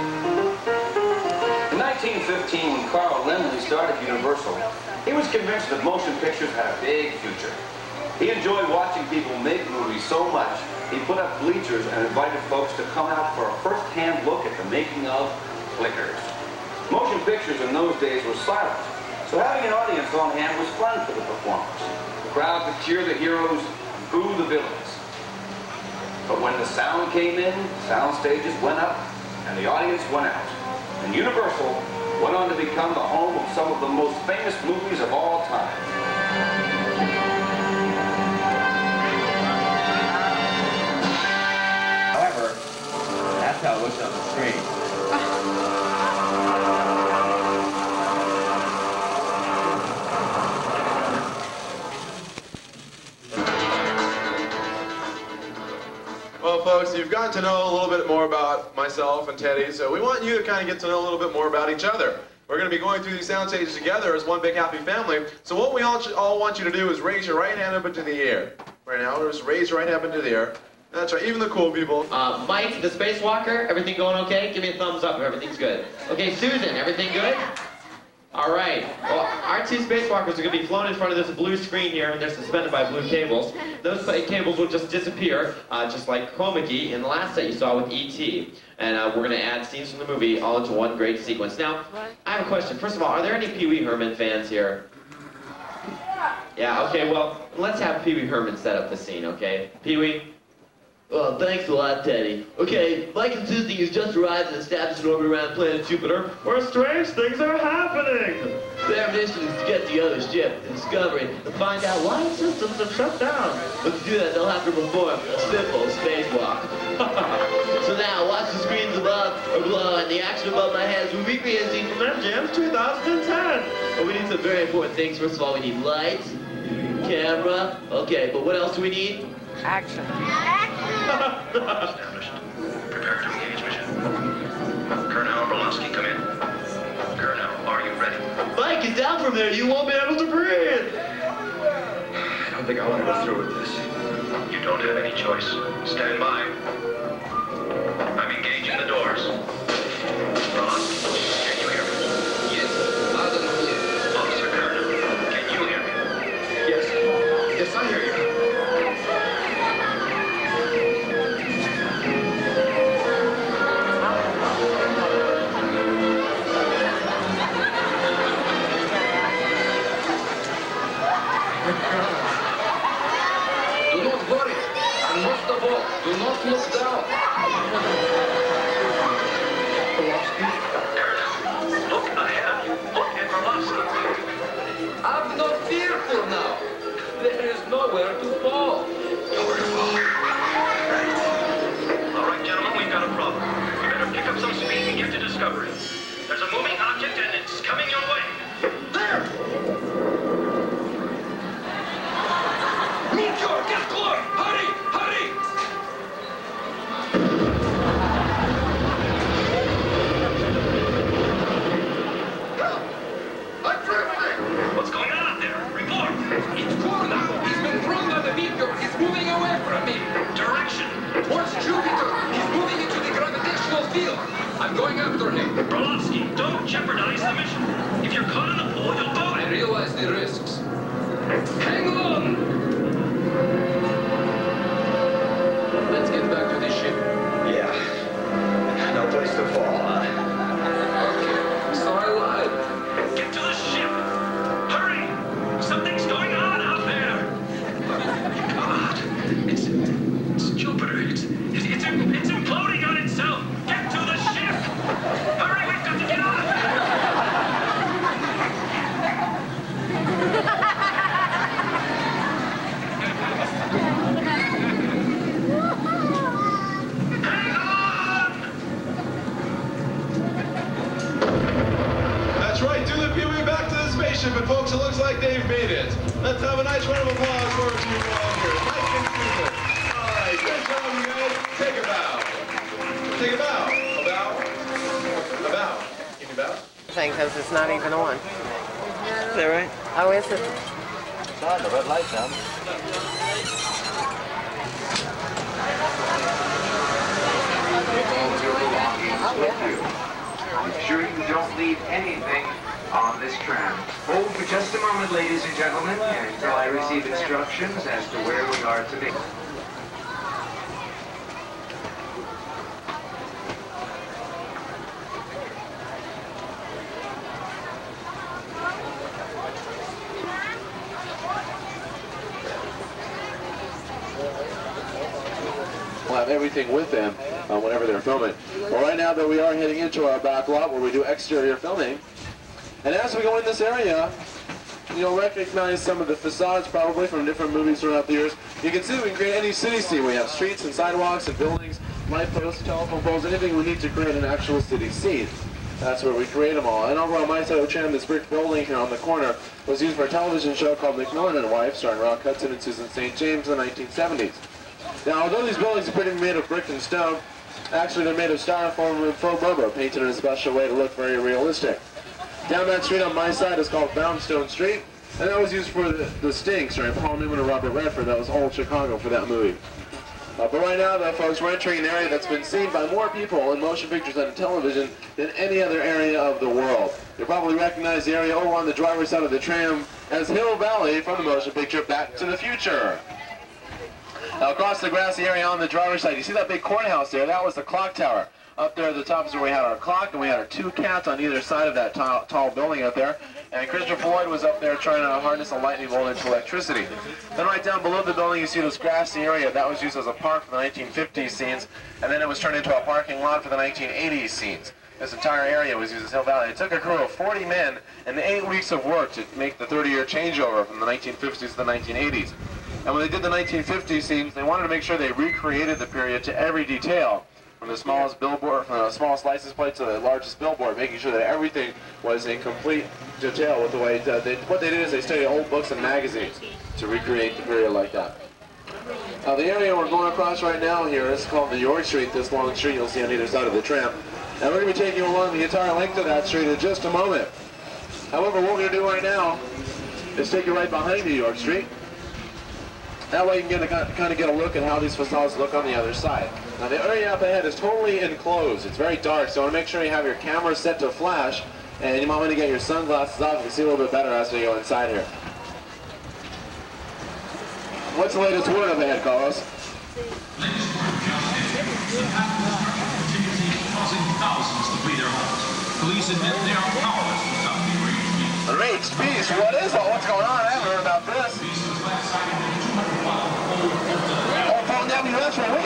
In nineteen fifteen, when Carl Laemmle started Universal, he was convinced that motion pictures had a big future. He enjoyed watching people make movies so much, he put up bleachers and invited folks to come out for a first-hand look at the making of flickers. Motion pictures in those days were silent, so having an audience on hand was fun for the performers. The crowd could cheer the heroes and boo the villains. But when the sound came in, sound stages went up, and the audience went out. And Universal went on to become the home of some of the most famous movies of all time. However, that's how it looks on the screen. Well, folks, you've gotten to know a little bit more about myself and Teddy, so we want you to kind of get to know a little bit more about each other. We're going to be going through these sound stages together as one big happy family, so what we all, all want you to do is raise your right hand up into the air. Right now, just raise your right hand up into the air. That's right, even the cool people. Uh, Mike, the spacewalker, everything going okay? Give me a thumbs up if everything's good. Okay, Susan, everything good? All right. Well, our two spacewalkers are going to be flown in front of this blue screen here, and they're suspended by blue cables. Those cables will just disappear, uh, just like Chroma Key in the last set you saw with E T And uh, we're going to add scenes from the movie all into one great sequence. Now, I have a question. First of all, are there any Pee Wee Herman fans here? Yeah, okay, well, let's have Pee Wee Herman set up the scene, okay? Pee Wee? Well, thanks a lot, Teddy. Okay, Mike and Susie has just arrived and established an orbit around planet Jupiter, where strange things are happening. Their mission is to get the other ship, the Discovery, and find out why its systems have shut down. But to do that, they'll have to perform a simple spacewalk. So now, watch the screens above or below, and the action above my head as we recreate a scene from M G M's two thousand ten. But we need some very important things. First of all, we need lights, camera. Okay, but what else do we need? Action. Established. Prepare to engage mission. Colonel Orlowski, come in. Colonel, are you ready? Mike, get down from there. You won't be able to breathe. I don't think I want to go through with this. You don't have any choice. Stand by. I'm engaging the doors. Ron, can you hear me? Yes. Officer Colonel, can you hear me? Yes. Yes, I hear you. Bravo! Do not look down! Look ahead. Look at Verlovsky. I'm not fearful now. There is nowhere to fall. Nowhere to fall. Right. All right, gentlemen, we've got a problem. We better pick up some speed and get to Discovery. There's a moving object and it's coming your way. There! Meteor, get close! Hurry! Hurry! I'm drifting! What's going on out there? Report! It's Corna! He's been thrown by the meteor! He's moving away from me! Direction! Towards Jupiter! He's moving into the gravitational field! I'm going after him! Brolowski, don't jeopardize the mission! If you're caught in the pool, you'll die! I realize the risks. Hang on! Let's get back to the ship. Yeah. No place to fall, huh? Okay, so I lied. Get to the ship! Hurry! Something's going on out there! God! It's... it's Jupiter. It's... it's, it's, it's imploding on itself! Get to the ship! Hurry, we've got to get out of here! That's right, Tulip Pee-wee back to the spaceship, and folks, it looks like they've made it. Let's have a nice round of applause for our two all here, Mike and Susan. All right, good job, you guys. Take a bow. Take a bow. A bow. A bow. Can you bow? Thing, because it's not even on. Is that right? Oh, is it? It's on, the red light's on. I'm sure you don't leave anything on this tram. Hold for just a moment, ladies and gentlemen, until I receive instructions as to where we are to be. We'll have everything with them uh, whenever they're filming. Well, right now, though, we are heading into our back lot where we do exterior filming. And as we go in this area, you'll recognize some of the facades probably from different movies throughout the years. You can see we can create any city scene. We have streets and sidewalks and buildings, light posts, telephone poles, anything we need to create an actual city scene. That's where we create them all. And over on my side of the tram, this brick building here on the corner was used for a television show called McMillan and Wife, starring Rock Hudson and Susan Saint James in the nineteen seventies. Now, although these buildings are pretty made of brick and stone, actually they're made of styrofoam and faux rubber, painted in a special way to look very realistic. Down that street on my side is called Brownstone Street, and that was used for the, the Sting, starring Paul Newman and Robert Redford. That was old Chicago for that movie. Uh, but right now, though, folks, we're entering an area that's been seen by more people in motion pictures and television than any other area of the world. You'll probably recognize the area over on the driver's side of the tram as Hill Valley from the motion picture Back to the Future. Now, across the grassy area on the driver's side, you see that big courthouse there? That was the clock tower. Up there at the top is where we had our clock, and we had our two cats on either side of that tall, tall building up there. And Christopher Floyd was up there trying to harness a lightning bolt into electricity. Then right down below the building, you see this grassy area. That was used as a park for the nineteen fifties scenes, and then it was turned into a parking lot for the nineteen eighties scenes. This entire area was used as Hill Valley. It took a crew of forty men and eight weeks of work to make the thirty-year changeover from the nineteen fifties to the nineteen eighties. And when they did the nineteen fifties scenes, they wanted to make sure they recreated the period to every detail, from the smallest billboard, from the smallest license plate to the largest billboard, making sure that everything was in complete detail with the way that they, what they did is they studied old books and magazines to recreate the period like that. Now the area we're going across right now here is called the York Street, this long street you'll see on either side of the tram. And we're going to be taking you along the entire length of that street in just a moment. However, what we're going to do right now is take you right behind the York Street. That way you can get a, kind of get a look at how these facades look on the other side. Now the area up ahead is totally enclosed. It's very dark, so I want to make sure you have your camera set to flash, and you might want to get your sunglasses off. You can see a little bit better as we go inside here. What's the latest word up ahead, Carlos? Causing thousands to flee their homes. Police admit they are powerless to stop the enraged beast. Enraged beast? What is all? What's going on? I haven't heard about this. Beast was last sighted in two hundred block of Old Oh, W S, right?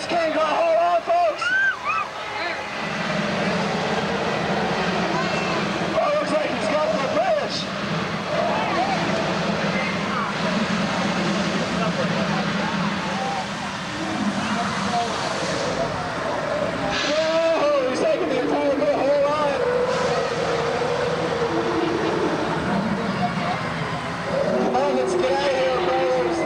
King Kong. Hold on, folks. Oh, looks like he's got the bridge. Whoa, he's taking the entire bit. Hold on. Oh, let's get out of here, brothers.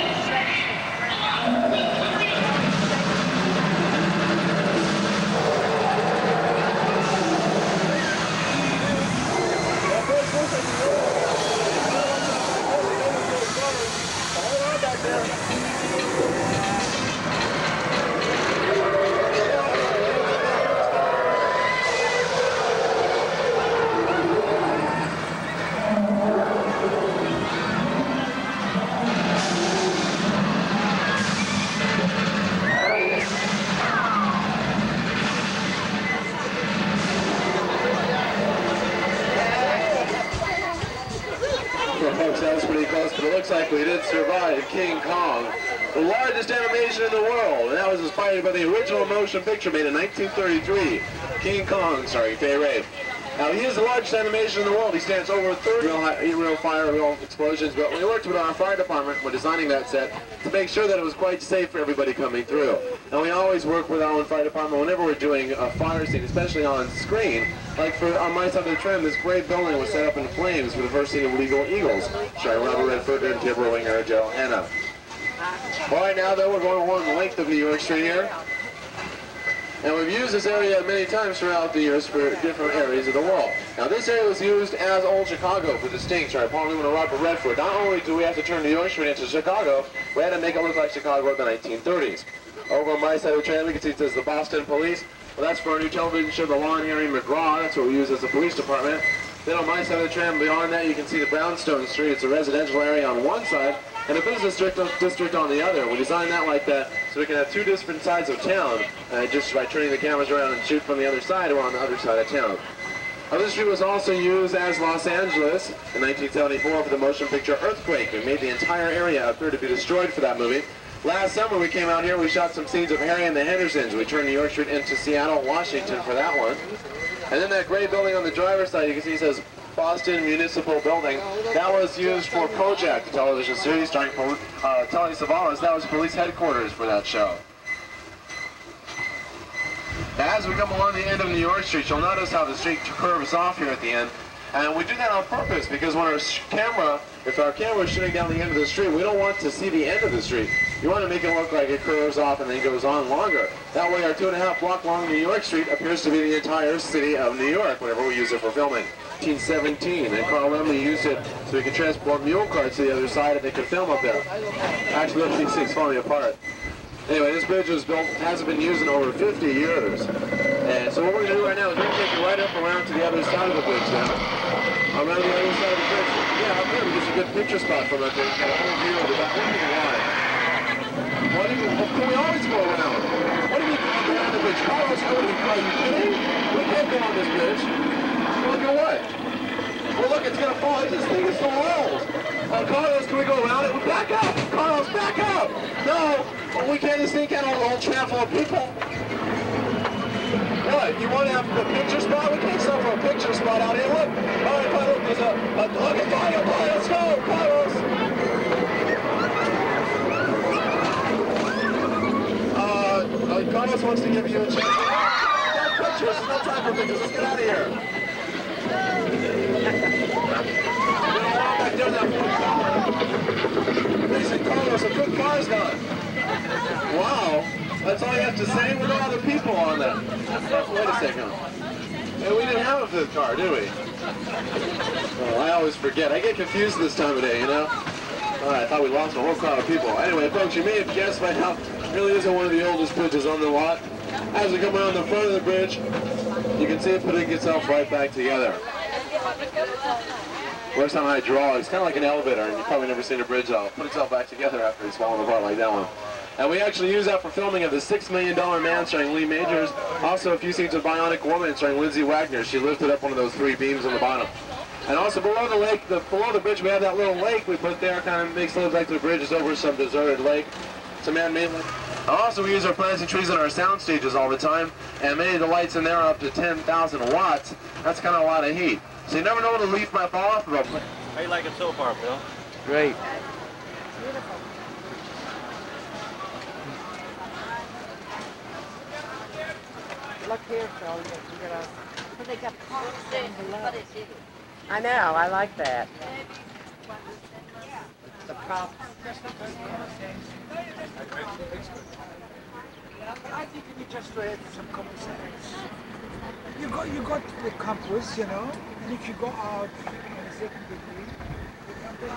Folks, that was pretty close, but it looks like we did survive King Kong, the largest animation in the world, and that was inspired by the original motion picture made in nineteen thirty-three, King Kong, starring Fay Wray. Now, he is the largest animation in the world. He stands over thirty real, high, real fire, real explosions, but we worked with our fire department when designing that set to make sure that it was quite safe for everybody coming through. And we always work with our own fire department whenever we're doing a fire scene, especially on screen. Like for On My Side of the Tram, this great building was set up in flames for the first scene of Legal Eagles, starring Robert Redford and Deborah Winger, Joe Hanna. All right, now though, we're going along the length of New York Street here. And we've used this area many times throughout the years for different areas of the world. Now, this area was used as Old Chicago for the Sting, starring Paul Newman and Robert Redford. Not only do we have to turn New York Street into Chicago, we had to make it look like Chicago in the nineteen thirties. Over on my side of the tram, you can see it says the Boston Police. Well, that's for our new television show, The Law and Harry McGraw. That's what we use as the police department. Then on my side of the tram, beyond that, you can see the Brownstone Street. It's a residential area on one side and a business district, district on the other. We designed that like that so we can have two different sides of town uh, just by turning the cameras around and shoot from the other side or on the other side of town. Now, this street was also used as Los Angeles in nineteen seventy-four for the motion picture Earthquake. We made the entire area up there to be destroyed for that movie. Last summer we came out here, we shot some scenes of Harry and the Hendersons. We turned New York Street into Seattle, Washington for that one. And then that gray building on the driver's side, you can see it says Boston Municipal Building. That was used for Kojak, the television series starring uh, Telly Savalas. That was police headquarters for that show. As we come along the end of New York Street, you'll notice how the street curves off here at the end. And we do that on purpose because when our camera, if our camera is shooting down the end of the street, we don't want to see the end of the street. You want to make it look like it curves off and then goes on longer. That way our two and a half block long New York Street appears to be the entire city of New York whenever we use it for filming. nineteen seventeen, and Carl Laemmle used it so he could transport mule carts to the other side and they could film up there. Actually, look, these things falling apart. Anyway, this bridge was built, hasn't been used in over fifty years. And so what we're going to do right now is we're going to take it right up around to the other side of the bridge now. Around the other side of the bridge. Yeah, up there, because a good picture spot from up there. Got a whole view of the back. What do you lie? What do you, can we always go around? What do you mean go around the bridge? Carlos, are you kidding? We can't go on this bridge. Look at what? Well, look, it's going to fall. This thing is so old. Uh, Carlos, can we go around it? Back up! Carlos, back up! No! Well, we can't just think out on an old tram full of people. What? You want to have a picture spot? We can't stop for a picture spot out here. Look! All right, Carlos, there's a... a look at fire! Fire! Let's go! Carlos! Uh, uh, Carlos wants to give you a chance. No pictures! There's no time for pictures. Let's get out of here. Listen, Carlos, a good car's done. Wow, that's all you have to say? With no other people on that. Wait a second. Hey, we didn't have a fifth car, did we? Oh, I always forget. I get confused this time of day, you know? All right, I thought we lost a whole crowd of people. Anyway, folks, you may have guessed by now, it really isn't one of the oldest bridges on the lot. As we come around the front of the bridge, you can see it putting itself right back together. Works on hydraulics, kind of like an elevator, and you've probably never seen a bridge that'll put itself back together after it's fallen apart like that one. And we actually use that for filming of The Six Million Dollar Man starring Lee Majors. Also a few scenes of Bionic Woman starring Lindsay Wagner. She lifted up one of those three beams on the bottom. And also below the lake, the, below the bridge, we have that little lake we put there. Kind of makes it look like the bridge is over some deserted lake. It's a man-made lake. Also, we use our plants and trees in our sound stages all the time, and many of the lights in there are up to ten thousand watts. That's kind of a lot of heat. So you never know when a leaf might fall off of a plant. How you like it so far, Bill? Great. Beautiful. Look here, Phil. You get a... But they got parks down below. I know. I like that. The prop. I think we just read some common sense. You got you got the compass, you know, and if you go out in a second degree, you can go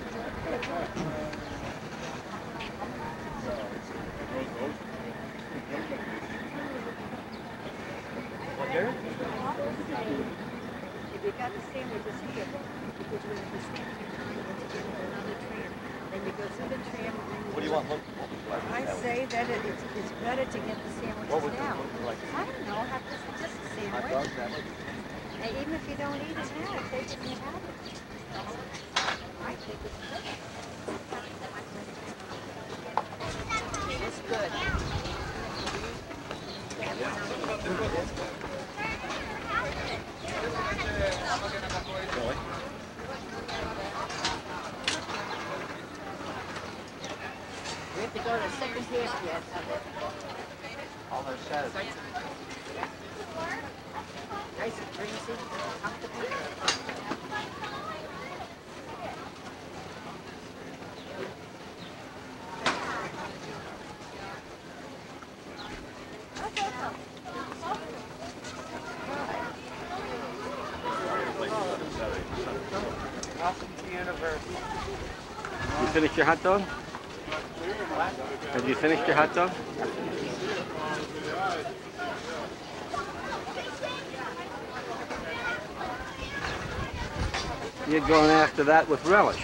If you got the sandwiches here, because when the sandwich to get another tram, then you go through the tram. What do you want? Look, I say that it, it's, it's better to get the sandwiches What would you now. like? I don't know, have just, just a Hot dog sandwich. sandwich? And even if you don't eat it now, take it and you have it. I think it's good. It's good. Really? We have to go to the second half yet of it. All those says. Nice and breezy, comfortable. You finished your hot dog? Have you finished your hot dog? You're going after that with relish.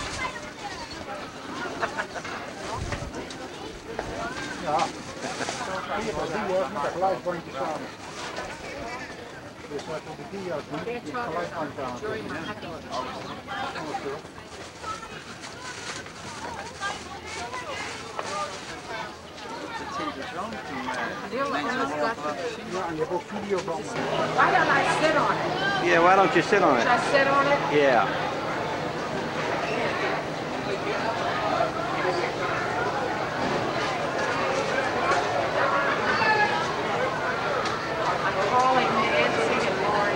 Ja. Die wordt met een geluidsbandje samen. Dus wat we de dia doen, die het geluid aanstaan. Ja, en je hebt ook videobanden. Why don't I sit on it? Yeah, why don't you sit on it? Should I sit on it? Yeah. I'm calling Nancy and Lauren.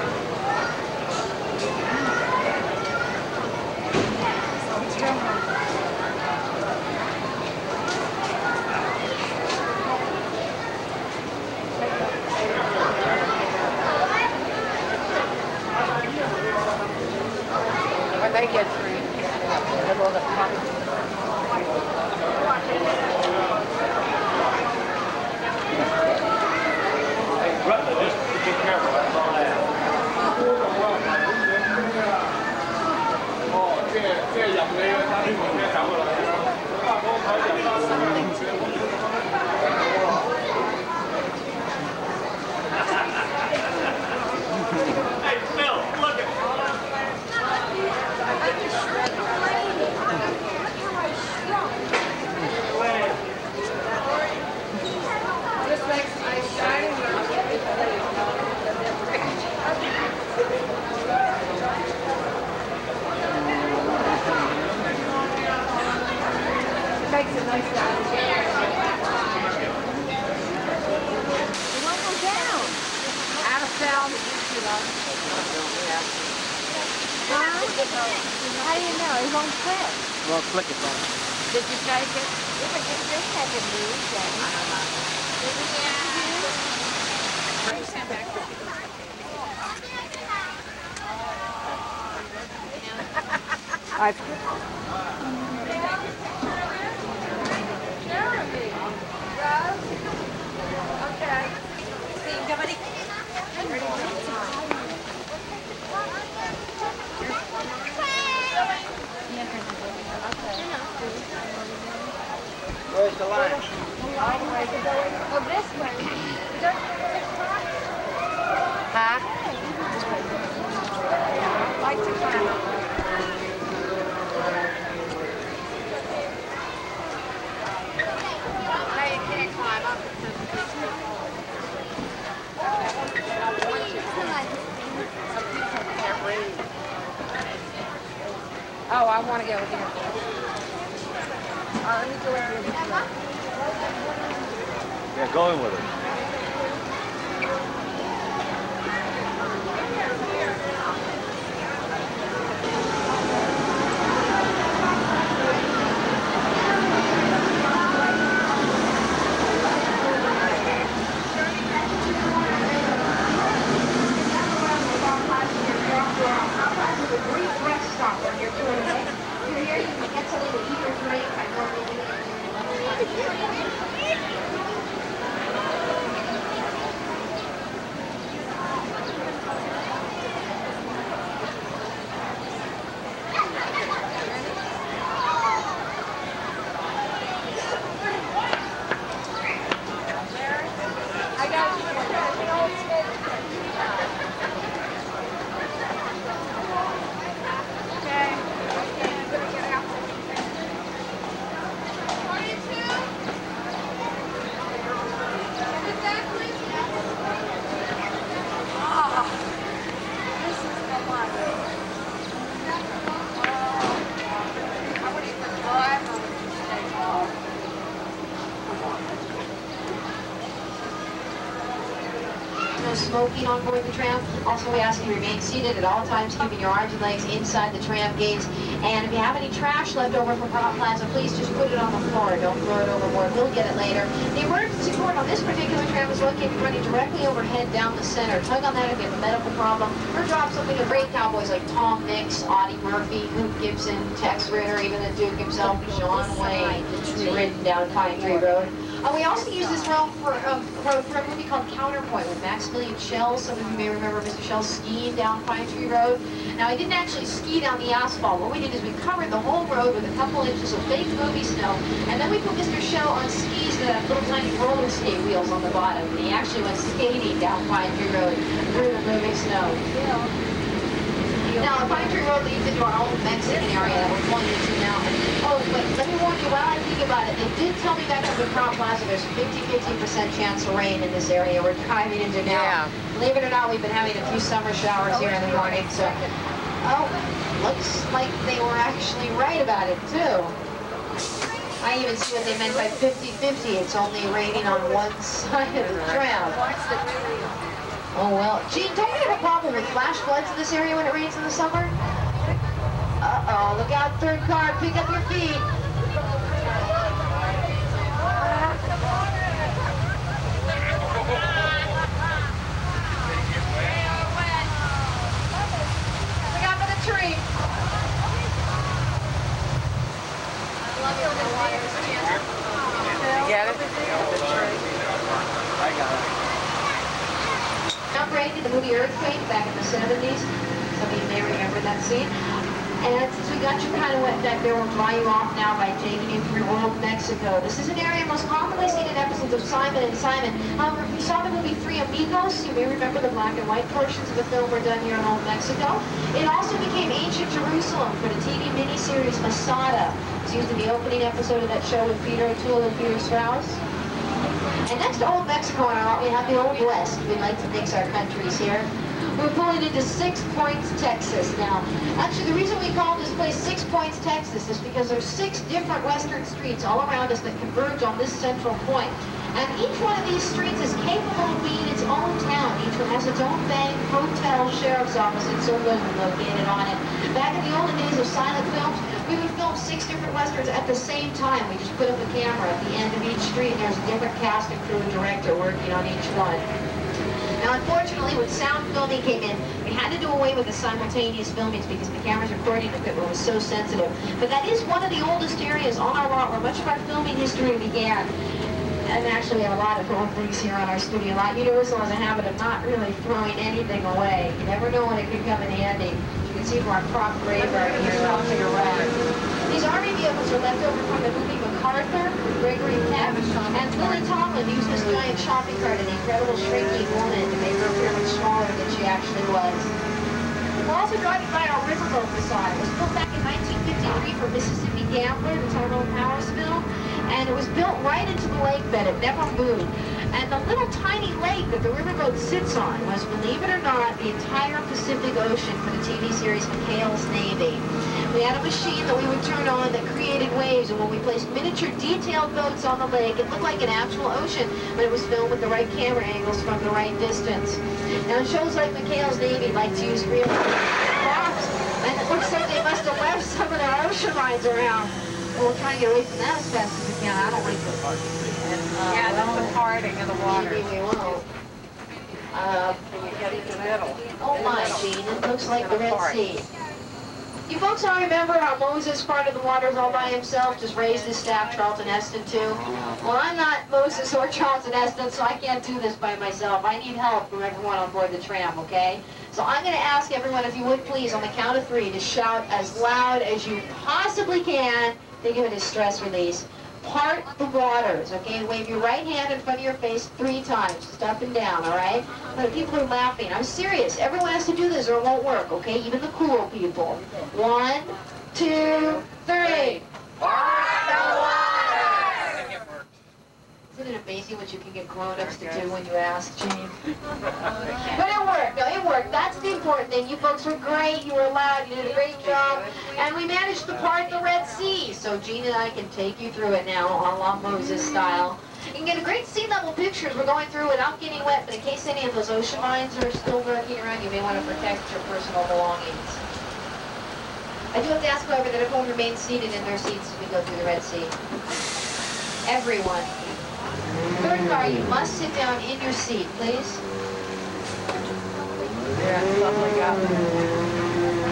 When they get free, they'll all the Brother, just be careful, that's all I ask. Hey, Phil, look at This makes a nice shining. Makes a nice shining. You want to go down? Out of town. Huh? How do you know? He won't click. Well, click it on. Did you take it? Yeah, but this this hasn't moved, Daddy. Did it yeah. Stand back. I've... Jeremy. Rose. Okay. See, somebody... Where's the line? All the way to go in. Oh, this way. We don't have six o'clock? Huh? Like to climb. Oh, I want to go with you. Uh, let me go with you. Yeah, going with it. Smoking on board the tram. Also, we ask you to remain seated at all times, keeping your arms and legs inside the tram gates. And if you have any trash left over from Prop Plaza, please just put it on the floor. Don't throw it overboard. We'll get it later. The emergency port on this particular tram is located running directly overhead down the center. Tug on that if you have a medical problem, or drop something to great cowboys like Tom Mix, Audie Murphy, Hoot Gibson, Tex Ritter, even the Duke himself, John Wayne, who's ridden down Pine Tree Road. Uh, we also use this road for, um, road for a movie called Counterpoint with Maximilian Schell. Some of you may remember Mister Schell skiing down Pine Tree Road. Now, he didn't actually ski down the asphalt. What we did is we covered the whole road with a couple inches of fake movie snow, and then we put Mister Schell on skis that have little tiny roller skate wheels on the bottom. And he actually went skating down Pine Tree Road through the moving snow. Now, the Pine Tree Road leads into our old Mexican area that we're pulling into now. Oh, but let me warn you, while I think about it, they did tell me back up at Prop Plaza there's a fifty fifty percent chance of rain in this area we're driving into now. Yeah. Believe it or not, we've been having a few summer showers here in the morning, so... Oh, looks like they were actually right about it, too. I even see what they meant by fifty fifty. It's only raining on one side of the tram. Oh, well. Gene, don't we have a problem with flash floods in this area when it rains in the summer? Uh-oh, look out, third car, pick up your feet. Look out for the tree. You get it? I got it. Jump right into the movie Earthquake back in the seventies. Some of you may remember that scene. And since we got you kind of wet back there, we'll dry you off now by taking you through Old Mexico. This is an area most commonly seen in episodes of Simon and Simon. However, if you saw the movie Three Amigos, you may remember the black and white portions of the film were done here in Old Mexico. It also became Ancient Jerusalem for the T V miniseries Masada. It's used in the opening episode of that show with Peter O'Toole and Peter Strauss. And next to Old Mexico on our route, we have the Old West. We like to mix our countries here. We're pulling into Six Points, Texas now. Actually, the reason we call this place Six Points, Texas is because there's six different western streets all around us that converge on this central point. And each one of these streets is capable of being its own town. Each one has its own bank, hotel, sheriff's office, and so forth located on it. Back in the olden days of silent films, we would film six different westerns at the same time. We just put up a camera at the end of each street, and there's a different cast and crew and director working on each one. Now, unfortunately, when sound filming came in, we had to do away with the simultaneous filmings because the camera's recording equipment was so sensitive. But that is one of the oldest areas on our route where much of our filming history began. And actually, we have a lot of old things here on our studio lot. Universal has a habit of not really throwing anything away. You never know when it could come in handy. You can see from our prop graveyard here out to your right. These Army vehicles are left over from the movie MacArthur, Gregory Peck, and Lily Tomlin used this giant shopping cart, an incredible shrinking woman, to make her appear much smaller than she actually was. We're also driving by our riverboat facade. It was built back in nineteen fifty-three for Mississippi Gambler, the Tyrone Power spill, and it was built right into the lake bed. It never moved. And the little tiny lake that the riverboat sits on was, believe it or not, the entire Pacific Ocean for the T V series McHale's Navy. We had a machine that we would turn on that created waves, and when we placed miniature detailed boats on the lake, it looked like an actual ocean, but it was filmed with the right camera angles from the right distance. Now, shows like McHale's Navy like to use real props, and it looks like they must have left some of their ocean lines around. Well, we'll try and get away from that as fast as we can. I don't like the parting. Uh, Yeah, that's the parting of the water. Maybe we won't. Uh, When you get into the middle. oh my, Gene, it looks like the Red Sea. You folks all remember how Moses parted the waters all by himself, just raised his staff, Charlton Heston too? Well, I'm not Moses or Charlton Heston, so I can't do this by myself. I need help from everyone on board the tram, okay? So I'm going to ask everyone, if you would please, on the count of three, to shout as loud as you possibly can. Think of it as stress release. Part the waters, okay? Wave your right hand in front of your face three times, just up and down, all right? But people are laughing. I'm serious. Everyone has to do this or it won't work, okay? Even the cool people. One, two, three. Part the waters! Isn't it amazing what you can get grown-ups to do when you ask, Gene? But it worked. No, it worked. That's the important thing. You folks were great. You were loud. You did a great job. And we managed to part the Red Sea. So Gene and I can take you through it now, a la Moses style. You can get a great sea level picture as we're going through without getting wet, but in case any of those ocean lines are still lurking around, you may want to protect your personal belongings. I do have to ask, however, that everyone remain seated in their seats as we go through the Red Sea. Everyone. Third car, you must sit down in your seat, please. Yeah, it's lovely out there.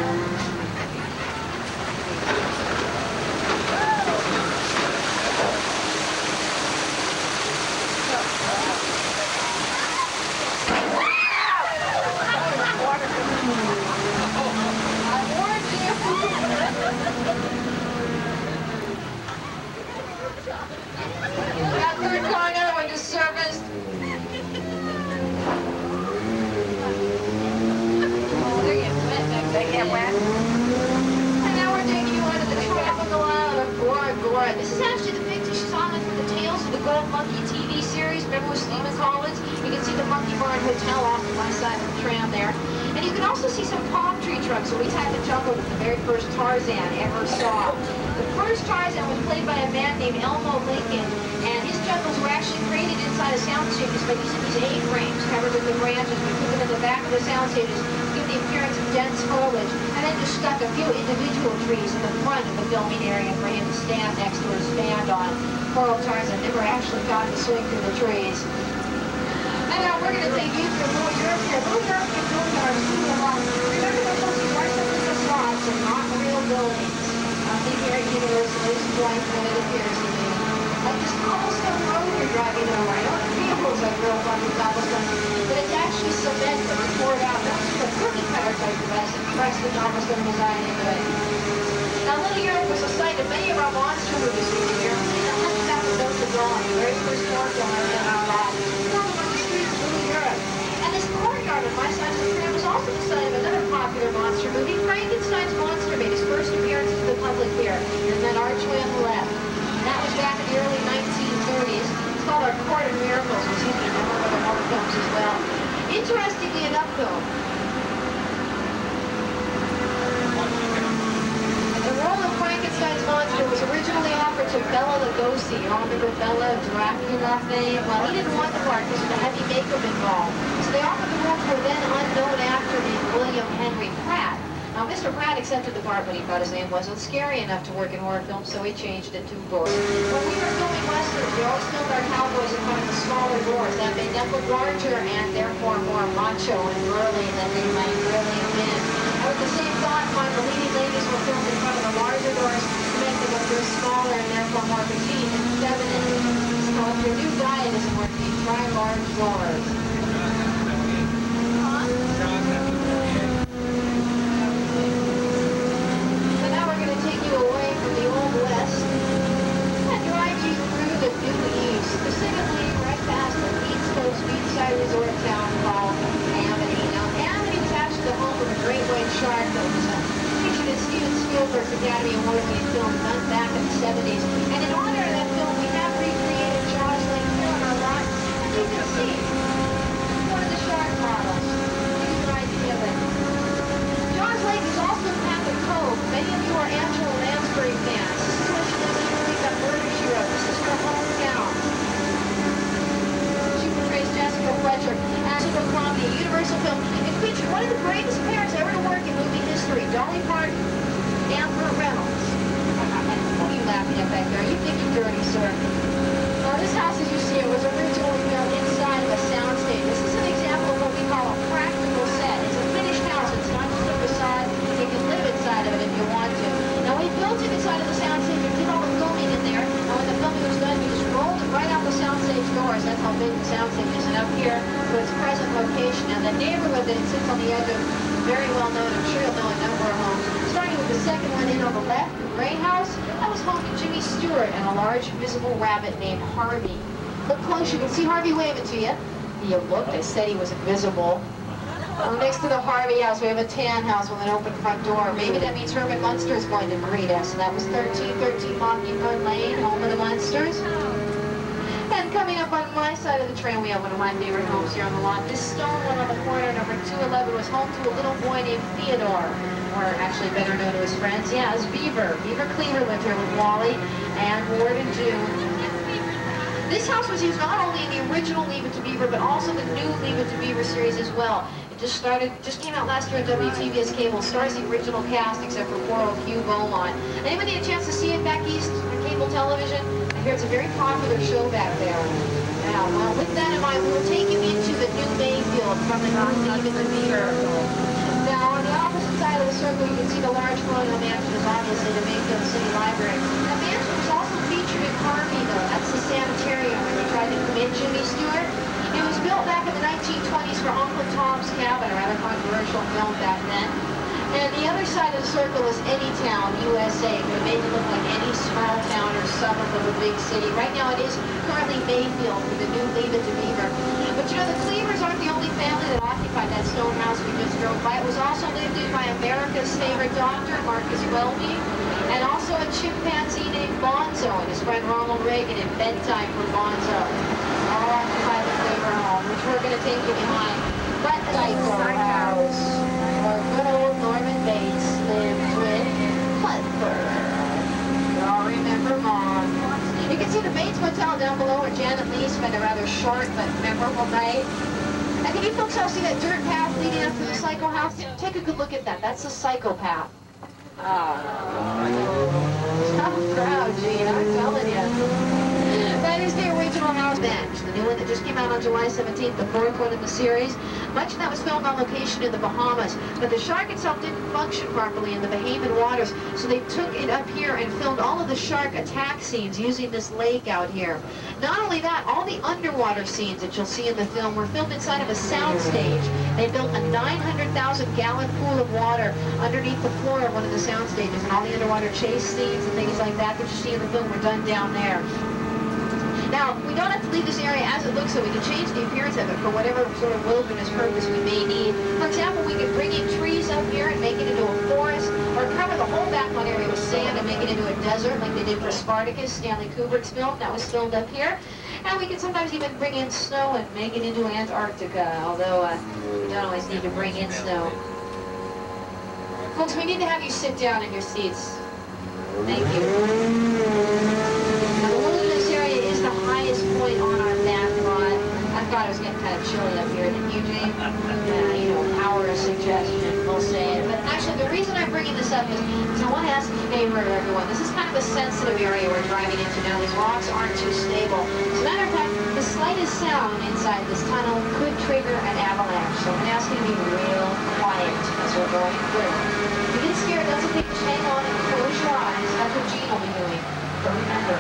That third car, another one just serviced. They get wet. And now we're taking you onto the tropical island of Bora Bora. This is actually the fictitious island from the Tales of the Gold Monkey T V series. Remember with Stephen Collins? You can see the Monkey Barn Hotel off the west side of the tram there. And you can also see some palm tree trunks where we had the jungle with the very first Tarzan ever saw. The first Tarzan was played by a man named Elmo Lincoln, and his jungles were actually created inside of sound stages by using these A-frames covered with the branches. We put them in the back of the sound stages to give the appearance of dense foliage, and then just stuck a few individual trees in the front of the filming area for him to stand next to or stand on. Poor old Tarzan never actually got to swing through the trees. And now we're going to take you through Little Europe here. Little Europe and Little Europe are a lot. Remember, they're supposed to be right up in the slots and not real buildings. Nothing here at Universal is quite what it appears to be. Like this cobblestone road you're driving over. I know it feels like real bumpy cobblestone, but it's actually cement that was poured out. That's just a cookie cutter type device and pressed the cobblestone design into it. Now, Little Europe was a site of many of our monster movies this year. And let's back to Notre Dame, the very first monster I had in our lab. And this courtyard on my side of the tram was also the site of another popular monster movie, Frankenstein's Monster, made his first appearance to the public here, in that archway on the left. And that was back in the early nineteen thirties. It's called our Court of Miracles. We've seen it in a number of other horror films as well. Interestingly enough, though, the role of Frankenstein's monster was originally offered to Bela Lugosi. You all remember Bela, Dracula fame? Well, he didn't want the part because of the heavy makeup involved. So they offered the role to a then unknown actor named William Henry Pratt. Now, Mister Pratt accepted the part, but he thought his name wasn't scary enough to work in horror films, so he changed it to Boris. When we were filming westerns, we always filmed our cowboys in front of the smaller doors. That made them look larger and therefore more macho and burly than they might really have been. And with the same thought in mind, the leading ladies were filmed in front of the larger doors to make them appear smaller and therefore more petite and feminine. So if your new diet isn't working, try large doors. Away from the Old West and drive you through the New East, specifically right past the East Coast beachside resort town called Amity. Now, Amity was actually the home of a great white shark that was uh, featured in Steven Spielberg's Academy Award-winning film done back in the seventies. And in honor of that film, we have recreated Jaws Lake here on our lot, and we've see. One of the shark models. Give you an idea of it. Johns Lake is also Panther Cove. Many of you are Angela Lansbury fans. This is where she lives in We've got Murder, She Wrote. This is her hometown. She portrays Jessica Fletcher. Actual comedy, a Universal film. It featured one of the greatest parents ever to work in movie history, Dolly Parton and Burt Reynolds. What are you laughing at back there? You think you're dirty, sir. Now, this house, as you see it, was originally built inside of a soundstage. This is an example of what we call a practical set. It's a finished house. It's not just a facade. You can live inside of it if you want to. Now, we built it inside of the soundstage and did all the filming in there. And when the filming was done, we just rolled it right out the soundstage doors. That's how big the soundstage is. And up here to its present location. Now, the neighborhood that it sits on the edge of is very well known. I'm sure you'll know a number of homes. Starting with the second one in on the left, the gray house, that was home to Jimmy Stewart and a large visible rabbit named Harvey. Look close, you can see Harvey waving to you. You looked, I said he was invisible. Well, next to the Harvey house, we have a tan house with an open front door. Maybe that means Herbert Munster is going to breed us. And that was thirteen thirteen Mockingbird Lane, home of the Munsters. And coming up on my side of the train, we have one of my favorite homes here on the lot. This stone one on the corner, number two eleven, was home to a little boy named Theodore, or actually better known to his friends. Yeah, it was Beaver. Beaver Cleaver lived here with Wally and Ward and June. This house was used not only in the original Leave It to Beaver, but also the new Leave It to Beaver series as well. It just started, just came out last year on W T V S Cable. Stars the original cast, except for poor old Hugh Beaumont. Anybody get a chance to see it back east on cable television? I hear it's a very popular show back there. Now, well, with that in mind, we'll take you into the new Mayfield from the new Leave It to Beaver. Now, on the opposite side of the circle, you can see the large colonial mansion is obviously the Mayfield City Library. The mansion was also featured in Harvey, though. That's the sanitarium where they tried to commit Jimmy Stewart. It was built back in the nineteen twenties for Uncle Tom's Cabin, a rather controversial film back then. And the other side of the circle is Anytown, U S A. It would have made it look like any small town or suburb of a big city. Right now it is currently Mayfield with the new Leave It to Beaver. But you know, the Cleavers aren't the only family that occupied that stone house we just drove by. It was also lived in by America's favorite doctor, Marcus Welby, and also a chimpanzee named Bonzo and his friend Ronald Reagan in Bedtime for Bonzo. All occupied the Cleaver home, which we're going to take you behind. But Dyko House, where good old Norman Bates lived with Clifford. You all remember Mom. You can see the Bates Motel down below where Janet Leigh spent a rather short but memorable night. And can you folks all see that dirt path leading up to the Psycho House? Take a good look at that. That's the Psychopath. Oh, tough crowd, Gene, I'm telling you. That is the original house bench, the new one that just came out on July seventeenth, the fourth one in the series. Much of that was filmed on location in the Bahamas, but the shark itself didn't function properly in the Bahamian waters, so they took it up here and filmed all of the shark attack scenes using this lake out here. Not only that, all the underwater scenes that you'll see in the film were filmed inside of a soundstage. They built a nine hundred thousand gallon pool of water underneath the floor of one of the sound stages, and all the underwater chase scenes and things like that that you see in the film were done down there. Now, we don't have to leave this area as it looks, so we can change the appearance of it for whatever sort of wilderness purpose we may need. For example, we could bring in trees up here and make it into a forest, or cover the whole background area with sand and make it into a desert like they did for Spartacus, Stanley Kubrick's film. That was filmed up here. And we can sometimes even bring in snow and make it into Antarctica, although uh, we don't always need to bring in snow. Folks, we need to have you sit down in your seats. Thank you. Now, the wilderness area is the highest point on our back lot. I thought it was getting kind of chilly up here, didn't you, Jane? Yeah, you know, power of suggestion, we'll say it. But actually, the reason I'm bringing this up is because I want to ask a favor of everyone. This is kind of a sensitive area we're driving into now. These rocks aren't too stable. As a matter of fact, the slightest sound inside this tunnel could trigger an avalanche. So I'm going to ask you to be real quiet as we're going through. If you get scared, that's okay. Just hang on and close your eyes. That's what Gene will be doing. But remember,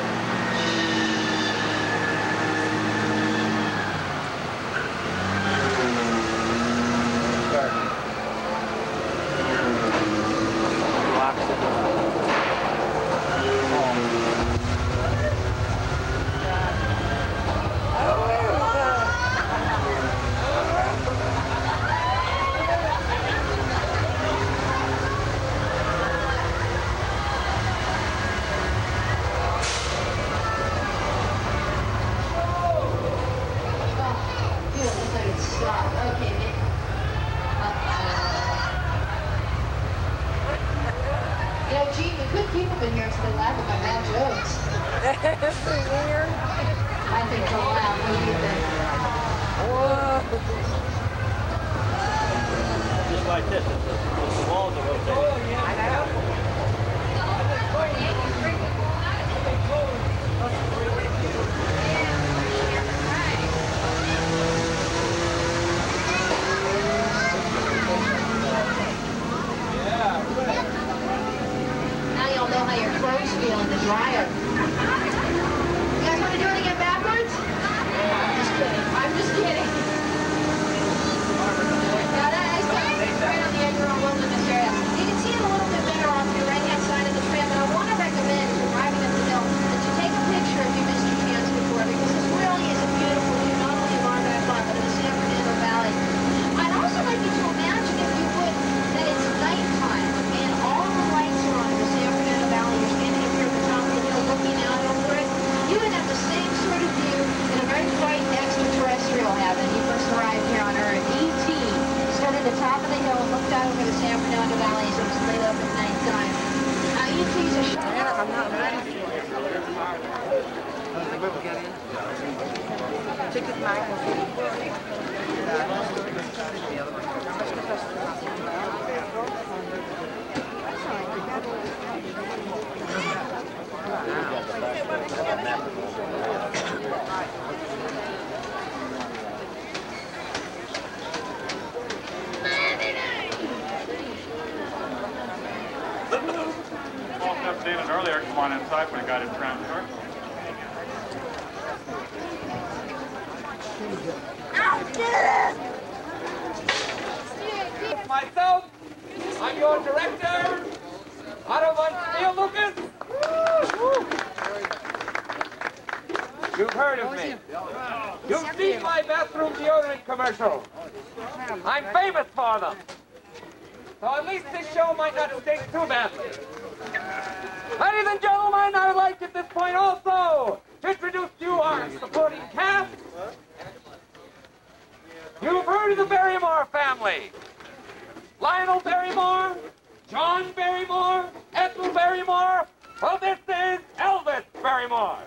You know, Gene, we could keep them in here so they laugh at my bad jokes. That's weird. I think they'll laugh. What do you think? Whoa. Just like this. The walls are rotating. Oh, yeah. I know. Now y'all know how your clothes feel in the dryer. You guys want to do it again backwards? I'm just kidding. I'm just kidding. Now that I said it's right on the edge of our wilderness area. You can see it a little bit better off your right-hand side of the tram, but I want to recommend, if you're driving up the hill, that you take a picture if you missed your chance before, because this really is a beautiful view, not only of Margaret Park, but of the San Fernando Valley. I'd also like you to imagine, if you would, that it's nighttime, and all the lights are on in the San Fernando Valley. You're standing up here at the top of the hill looking out over it. You would have the same sort of view in a very bright extraterrestrial heaven. You first arrived here on Earth. E T stood at the top of the hill and looked out over the San Fernando Valley as it was lit up at nighttime. Now, E T's a sh- I'm not ready for it. Ticket Walked up David earlier, come on inside when he got his transfer. Myself, I'm your director, Otto von Steele Lucas. You've heard of me. You've seen my bathroom deodorant commercial. I'm famous for them. So at least this show might not stink too badly. Ladies and gentlemen, I would like at this point also to introduce to you our supporting cast. You've heard of the Barrymore family. Lionel Barrymore, John Barrymore, Ethel Barrymore. Well, this is Elvis Barrymore.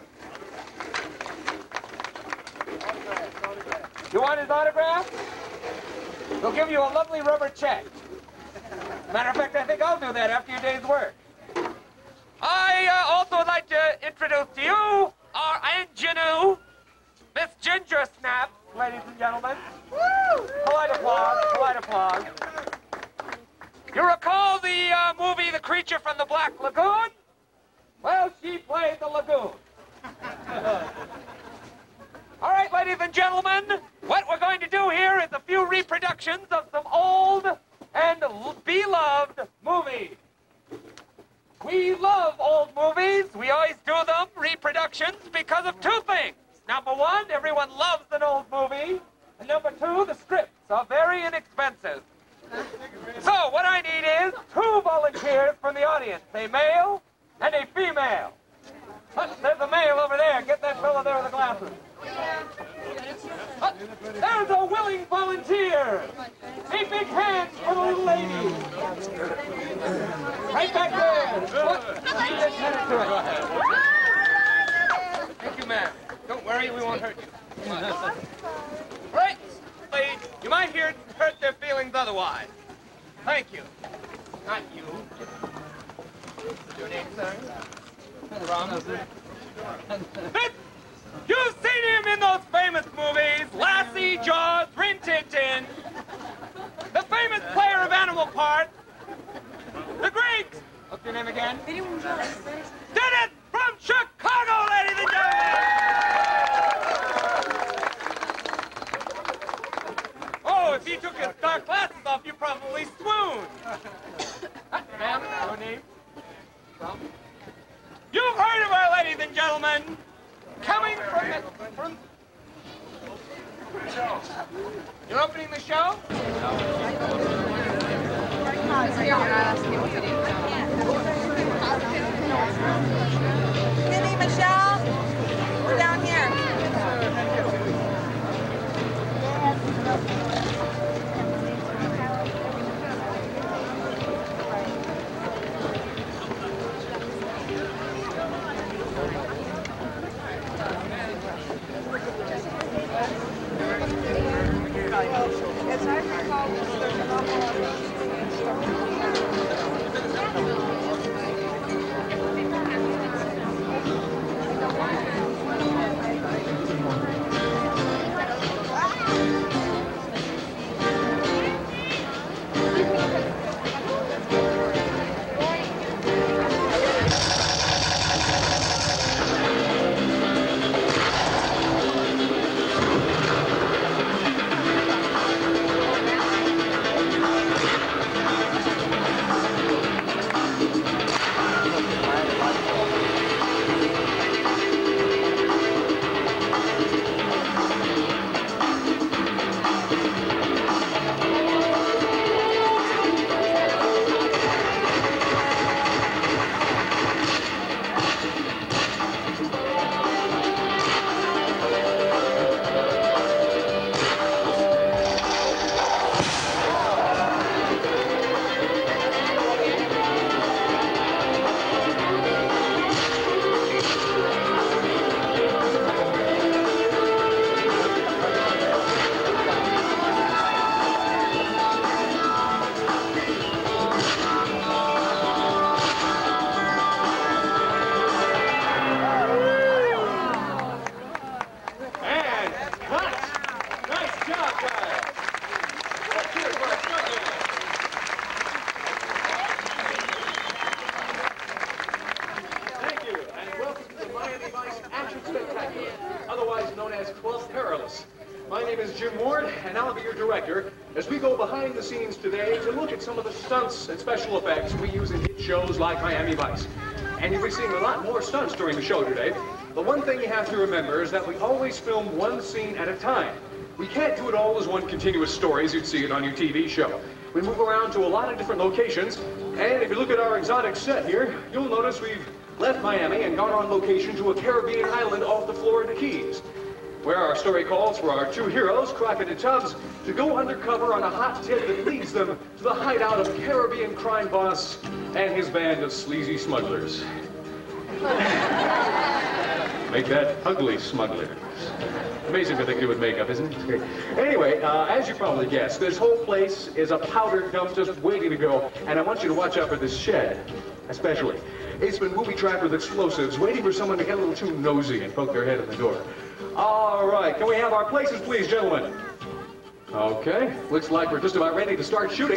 You want his autograph? We'll give you a lovely rubber check. Matter of fact, I think I'll do that after your day's work. I uh, also would like to introduce to you our ingenue, Miss Ginger Snaps, ladies and gentlemen. Woo! Polite applause, polite applause. You recall the uh, movie The Creature from the Black Lagoon? Well, she played the lagoon. All right, ladies and gentlemen, what we're going to do here is a few reproductions of some old and beloved movies. We love old movies. We always do them, reproductions, because of two things. Number one, everyone loves an old movie. And number two, the scripts are very inexpensive. So what I need is two volunteers from the audience, a male and a female. Look, there's a male over there. Get that fellow there with the glasses. Look, there's a willing volunteer. A big hand for the little lady. Right back there. Look, you just head it to it. Thank you, ma'am. Don't worry, we won't hurt you. Right, lady, you might hear hurt their feelings otherwise. Thank you. Not you. What's your name, sir? Ron. This, you've seen him in those famous movies, Lassie, Jaws, Rin Tin Tin. The famous player of animal parts. The great, what's your name again? Did it from Chicago, ladies and gentlemen! Oh, if he took his dark glasses off, you'd probably swoon. Ma'am, your name? Well, you've heard of her, ladies and gentlemen. Coming from the, from... You're opening the show? Minnie, Michelle, we're down here. name is Jim Ward, and I'll be your director as we go behind the scenes today to look at some of the stunts and special effects we use in hit shows like Miami Vice. And you'll be seeing a lot more stunts during the show today. The one thing you have to remember is that we always film one scene at a time. We can't do it all as one continuous story as you'd see it on your T V show. We move around to a lot of different locations, and if you look at our exotic set here, you'll notice we've left Miami and gone on location to a Caribbean island off the Florida Keys, where our story calls for our two heroes, Crockett and Tubbs, to go undercover on a hot tip that leads them to the hideout of Caribbean crime boss and his band of sleazy smugglers. Make that ugly smugglers. Amazing what they can do with makeup, isn't it? It's great. Anyway, uh, as you probably guessed, this whole place is a powder dump just waiting to go, and I want you to watch out for this shed, especially. It's been booby-trapped with explosives, waiting for someone to get a little too nosy and poke their head in the door. All right, can we have our places, please, gentlemen? Okay, looks like we're just about ready to start shooting.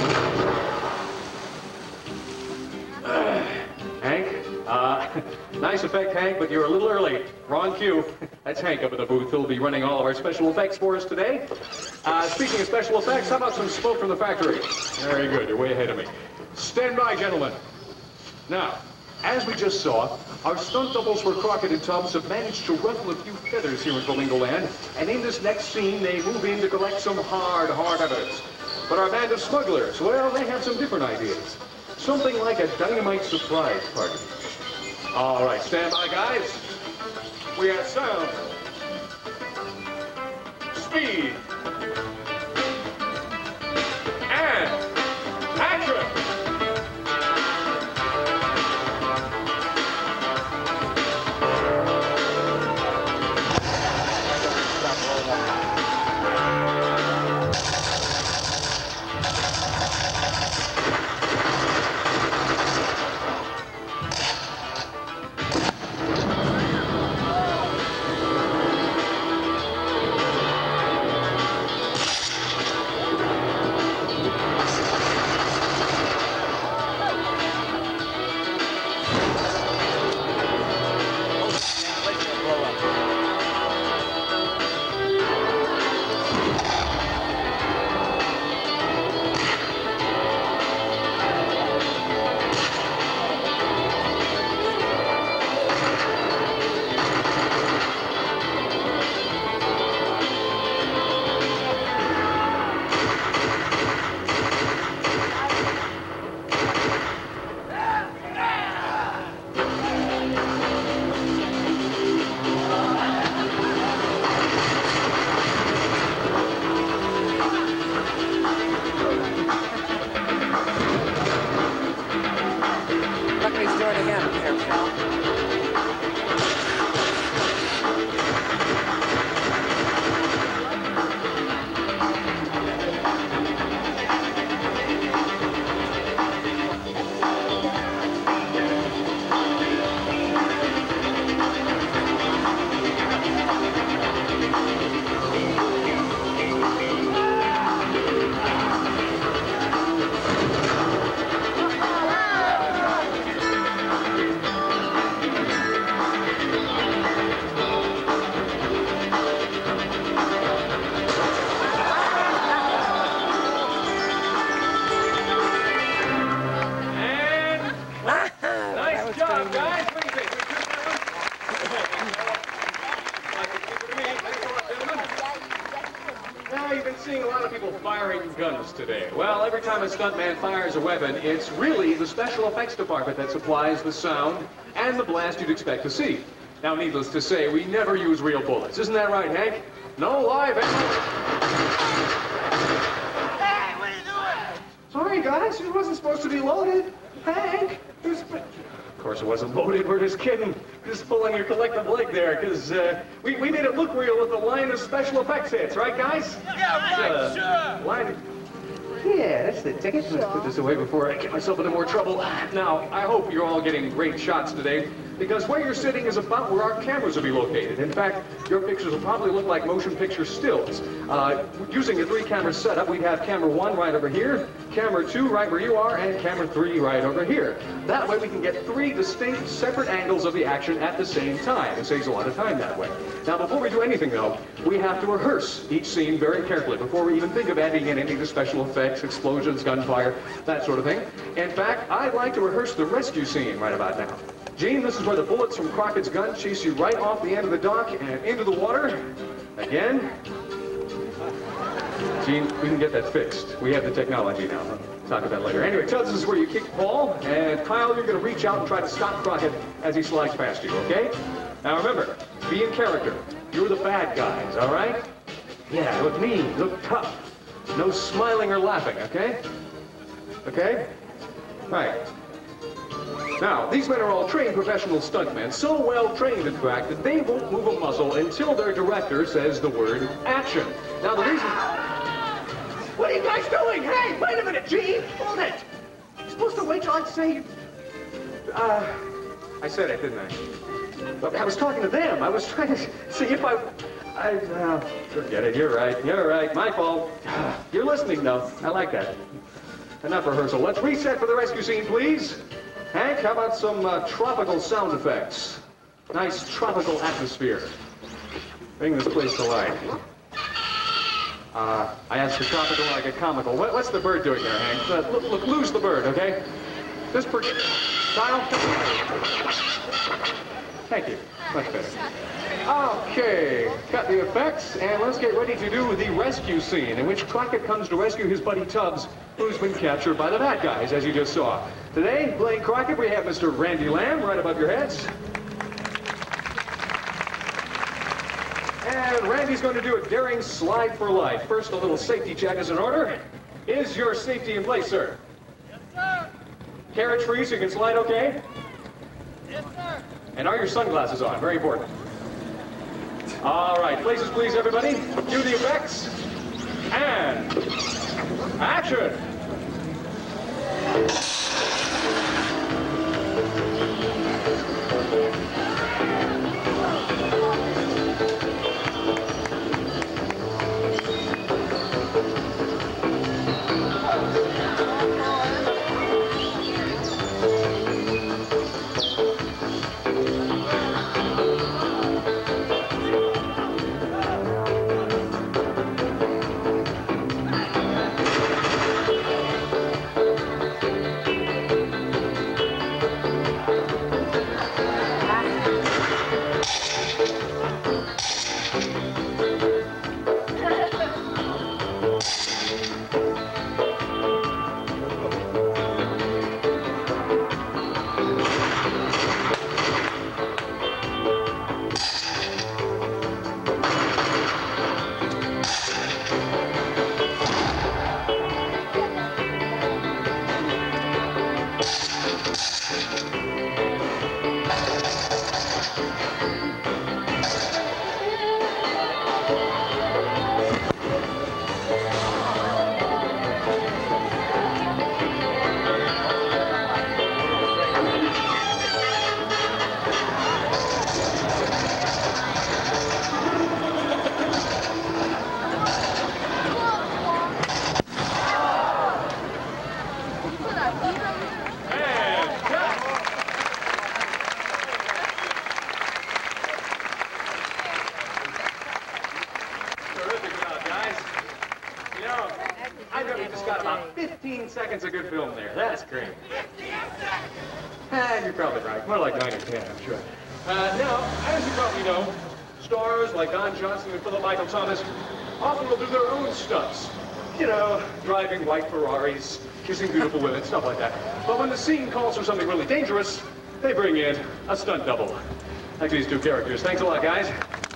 Uh, Hank? Uh, nice effect, Hank, but you're a little early. Wrong cue. That's Hank up at the booth. He'll be running all of our special effects for us today. Uh, speaking of special effects, how about some smoke from the factory? Very good. You're way ahead of me. Stand by, gentlemen. Now, as we just saw, our stunt doubles for Crockett and Tubbs have managed to ruffle a few feathers here in Flamingo Land, and in this next scene, they move in to collect some hard, hard evidence. But our band of smugglers, well, they have some different ideas. Something like a dynamite surprise party. All right, stand by, guys. We have sound, speed, and action. Today. Well, every time a stuntman fires a weapon, it's really the special effects department that supplies the sound and the blast you'd expect to see. Now, needless to say, we never use real bullets. Isn't that right, Hank? No live ammo. Hey, what are you doing? Sorry, guys, it wasn't supposed to be loaded. Hank, it was... Of course it wasn't loaded, we're just kidding. Just pulling your collective leg there, because uh, we, we made it look real with the line of special effects hits, right, guys? Yeah, right, uh, sure. Line... Yeah, that's the ticket. Let's put this away before I get myself into more trouble. Now, I hope you're all getting great shots today. because where you're sitting is about where our cameras will be located. In fact, your pictures will probably look like motion picture stills. Uh, using a three-camera setup, we'd have camera one right over here, camera two right where you are, and camera three right over here. That way we can get three distinct, separate angles of the action at the same time. It saves a lot of time that way. Now, before we do anything, though, we have to rehearse each scene very carefully before we even think of adding in any of the special effects, explosions, gunfire, that sort of thing. In fact, I'd like to rehearse the rescue scene right about now. Gene, this is where the bullets from Crockett's gun chase you right off the end of the dock and into the water. Again. Gene, we can get that fixed. We have the technology now. We'll talk about that later. Anyway, Tubbs, this is where you kick the ball, and Kyle, you're going to reach out and try to stop Crockett as he slides past you, okay? Now remember, be in character. You're the bad guys, all right? Yeah, look mean, look tough. No smiling or laughing, okay? Okay? Right. Now, these men are all trained professional stuntmen, so well trained, in fact, that they won't move a muscle until their director says the word action. Now, the reason... What are you guys doing? Hey, wait a minute, Gene! Hold it! You're supposed to wait till I say... Uh... I said it, didn't I? But I was talking to them. I was trying to see if I... I... Uh, forget it. You're right. You're right. My fault. You're listening, though. I like that. Enough rehearsal. Let's reset for the rescue scene, please. Hank, how about some uh, tropical sound effects? Nice tropical atmosphere. Bring this place to life. Uh, I asked for tropical, I get comical. What, what's the bird doing there, Hank? Uh, look, look, lose the bird, okay? This bird... Kyle? Thank you. Much better. Okay, got the effects, and let's get ready to do the rescue scene, in which Crockett comes to rescue his buddy Tubbs, who's been captured by the bad guys, as you just saw. Today, playing Crockett, we have Mister Randy Lamb, right above your heads. And Randy's going to do a daring slide for life. First, a little safety check is in order. Is your safety in place, sir? Yes, sir. Carriage free so you can slide okay? Yes, sir. And are your sunglasses on? Very important. All right, places please, everybody. Cue the effects. And action! Seconds of good film there. That's great. Ah, you're probably right. More like nine or ten, I'm sure. Uh, now, as you probably know, stars like Don Johnson and Philip Michael Thomas often will do their own stunts. You know, driving white Ferraris, kissing beautiful women, stuff like that. But when the scene calls for something really dangerous, they bring in a stunt double. Like these two characters. Thanks a lot, guys.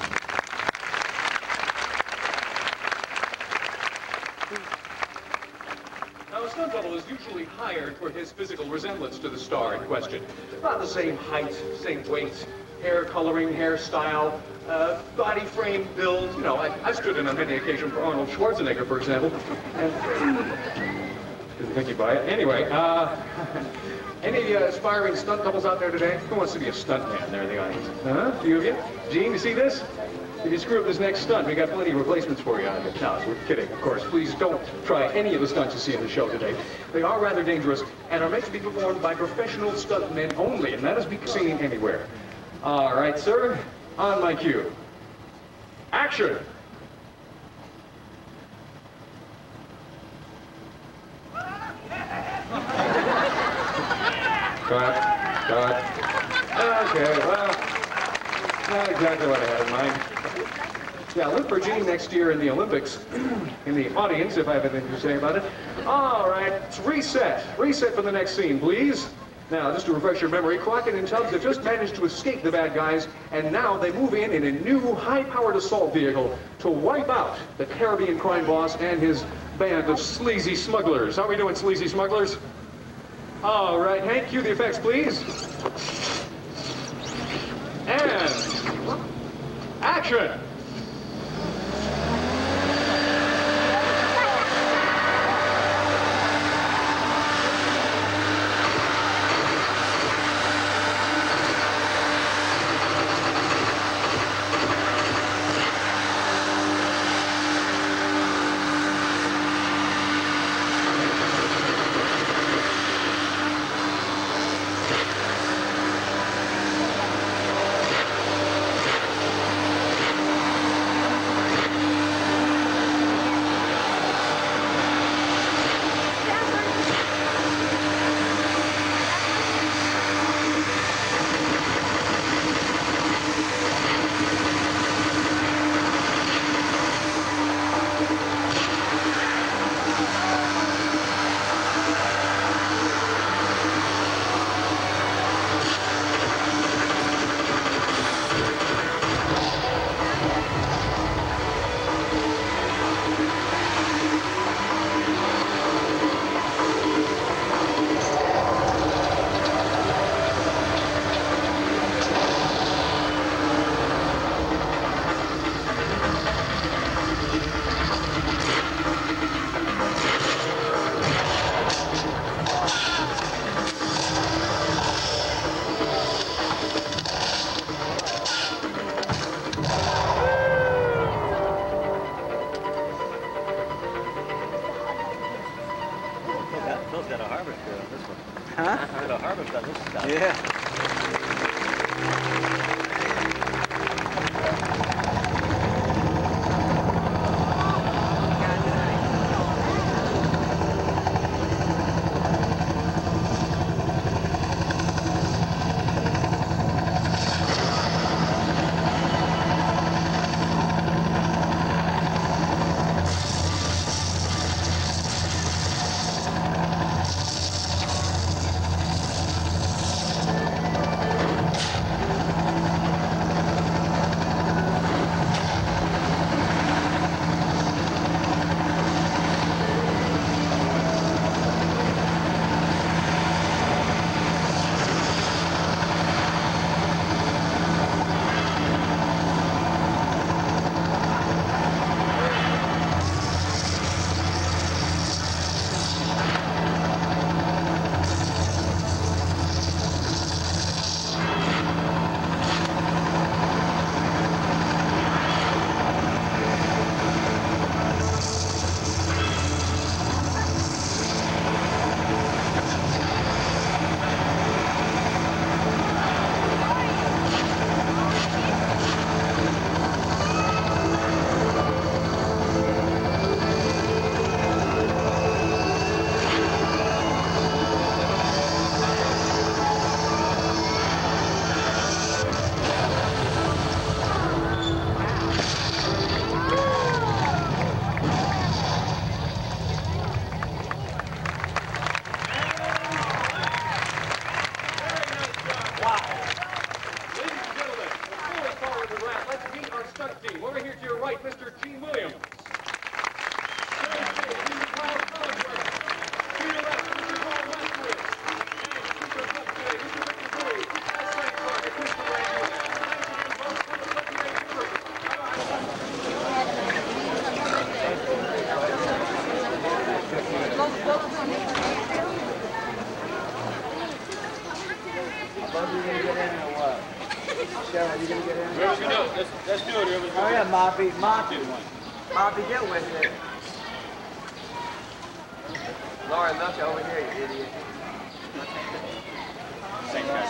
Is usually hired for his physical resemblance to the star in question. About the same height, same weight, hair coloring, hairstyle, uh, body frame, build. You know, I, I stood in on many occasions for Arnold Schwarzenegger, for example. And didn't think you'd buy it. Anyway, uh, Any uh, aspiring stunt doubles out there today? Who wants to be a stunt man there in the audience? Huh? A few of you? Gene, you see this? If you screw up this next stunt, we got plenty of replacements for you on it. No, we're kidding, of course. Please don't try any of the stunts you see in the show today. They are rather dangerous and are meant to be performed by professional stuntmen only, and that is be seen anywhere. All right, sir, on my cue. Action! Cut, cut. Okay, well, not exactly what I had in mind. Yeah, look for Gene next year in the Olympics, in the audience, if I have anything to say about it. All right, it's reset. Reset for the next scene, please. Now, just to refresh your memory, Crockett and Tubbs have just managed to escape the bad guys, and now they move in in a new high-powered assault vehicle to wipe out the Caribbean crime boss and his band of sleazy smugglers. How are we doing, sleazy smugglers? All right, Hank, cue the effects, please. And action! Bubba, you gonna get in or what? Cheryl, you gonna get in? Whoever can do it. Let's, let's do it. Whoever's Oh yeah, Moppy, Moppy. one. Moppy, get with it. Laura, look over here, you idiot. Same guy.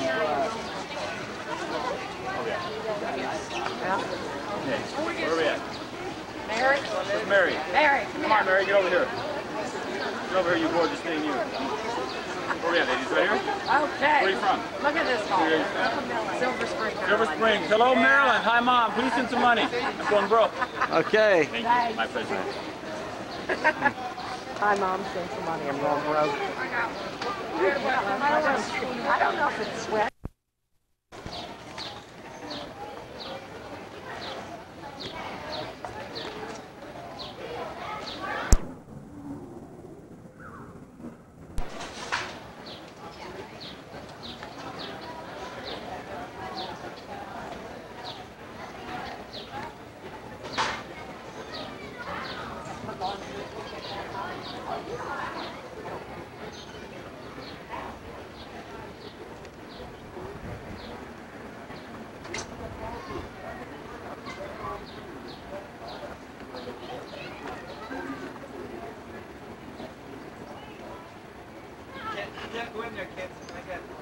Oh yeah. Okay. Where are we at? Mary? Where's Mary? Mary, Come on, Mary, get over here. Get over here, you gorgeous thing, you. Where are we at, ladies? Right here? Okay. Where are you from? Look at this home. Where are you? Silver Spring. Silver Springs. Hello, Maryland. Hi, Mom. Please send some money. I'm going broke. Okay. Thank you. My pleasure. Hi, Mom. Send some money. I'm going broke. I don't know if it's sweat. Can't go in there, kids. I got it.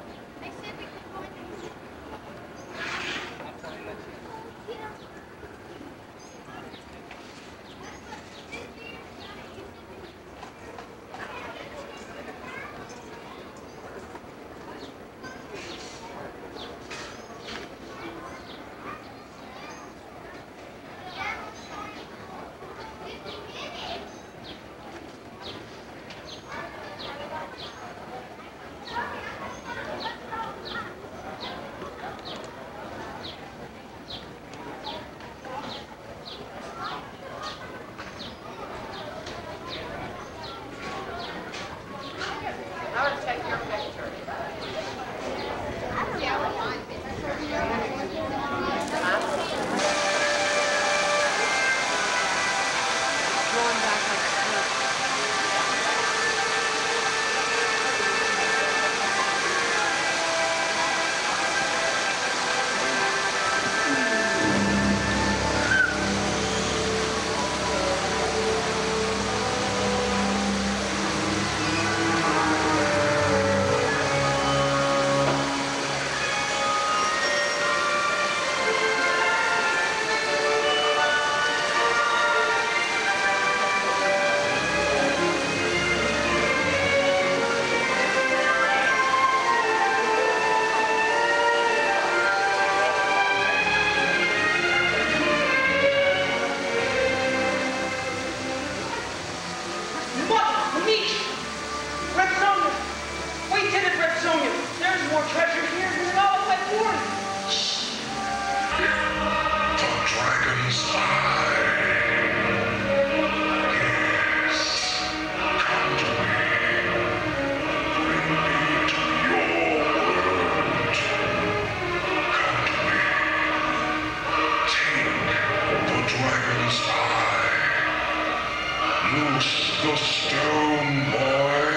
the stone boy.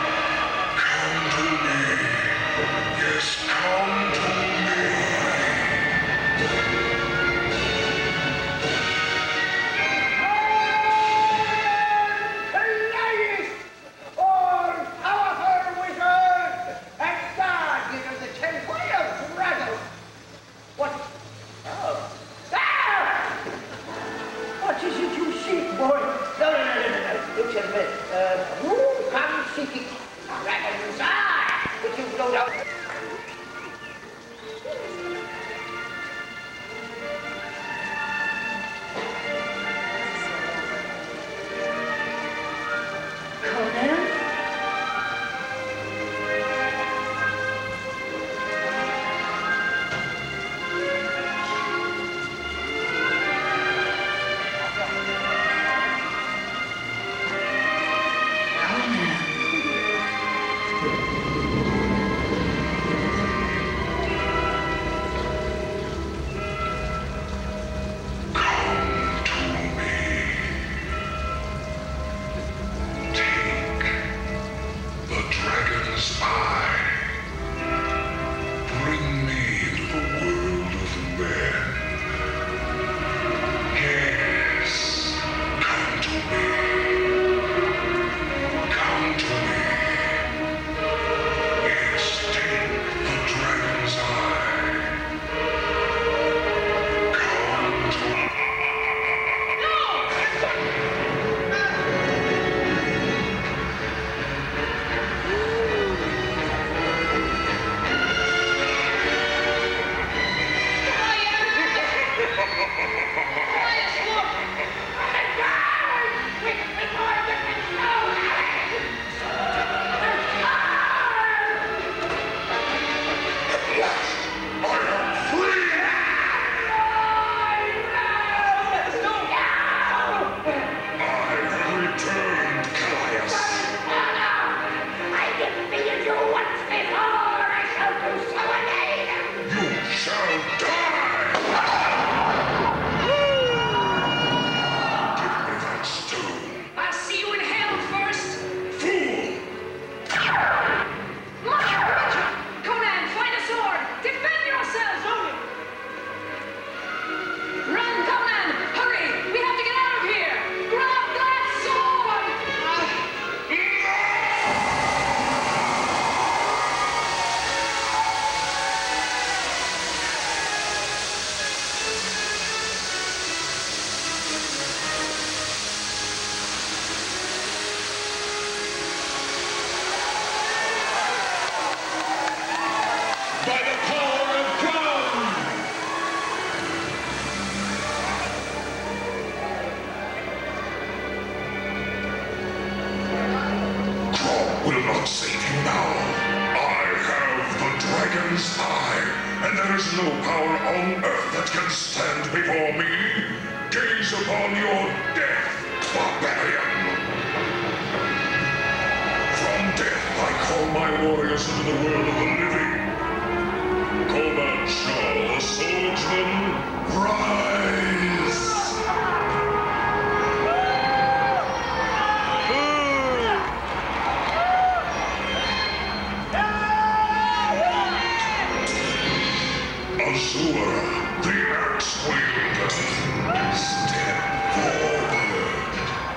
Come to me. Yes, come to me. Ladies, all powerful wizard and guardian of the ten wild dragons. What? Oh. Ah! What is it you seek, boy? No, no, no, no, no, no. Look at me. Uh, who comes seeking dragon's eye, which you no doubt... Conan? is I, and there is no power on earth that can stand before me. Gaze upon your death, barbarian. From death I call my warriors into the world of the living. Coman Shaw, the swordsman, rise! Azura, the axe wielder, step forward.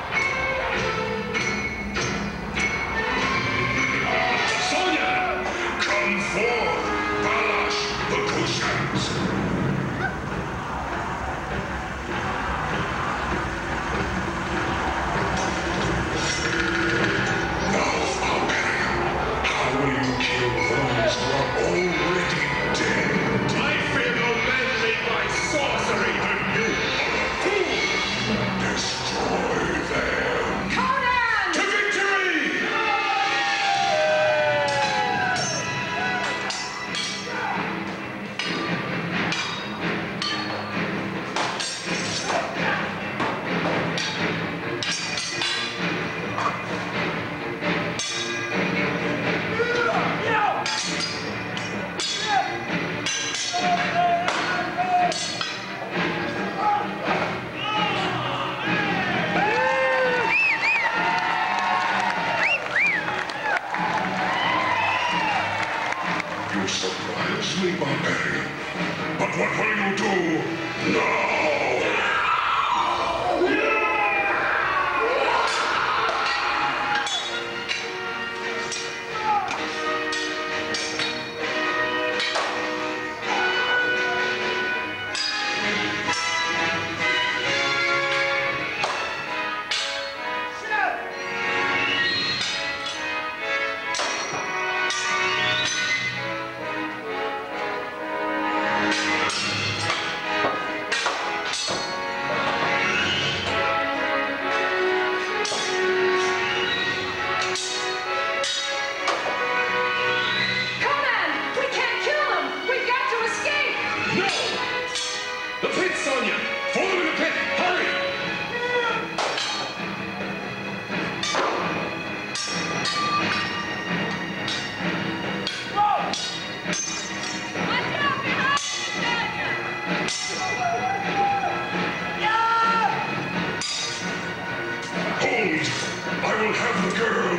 Sonya, come forth, Balash the Kushans. Now, barbarian, how will you kill those who are already dead? I fear no men made by sorcery, and you are a fool! Destroy them! Conan! To victory! You surprise me, barbarian. But what will you do now? I will have the girl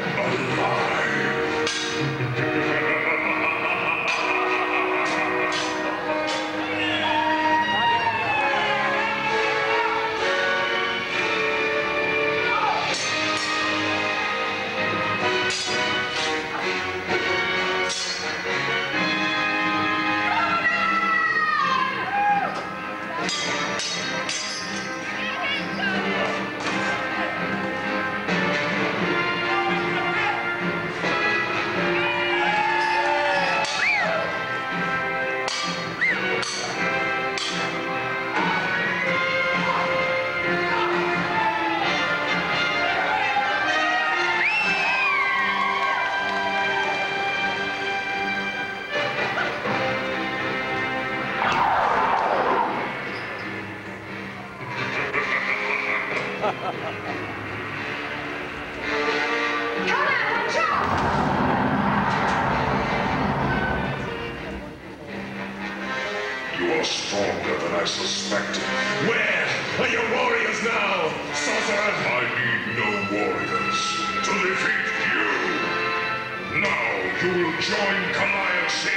You are stronger than I suspected. Where are your warriors now, sorcerer? I need no warriors to defeat you. Now you will join Callias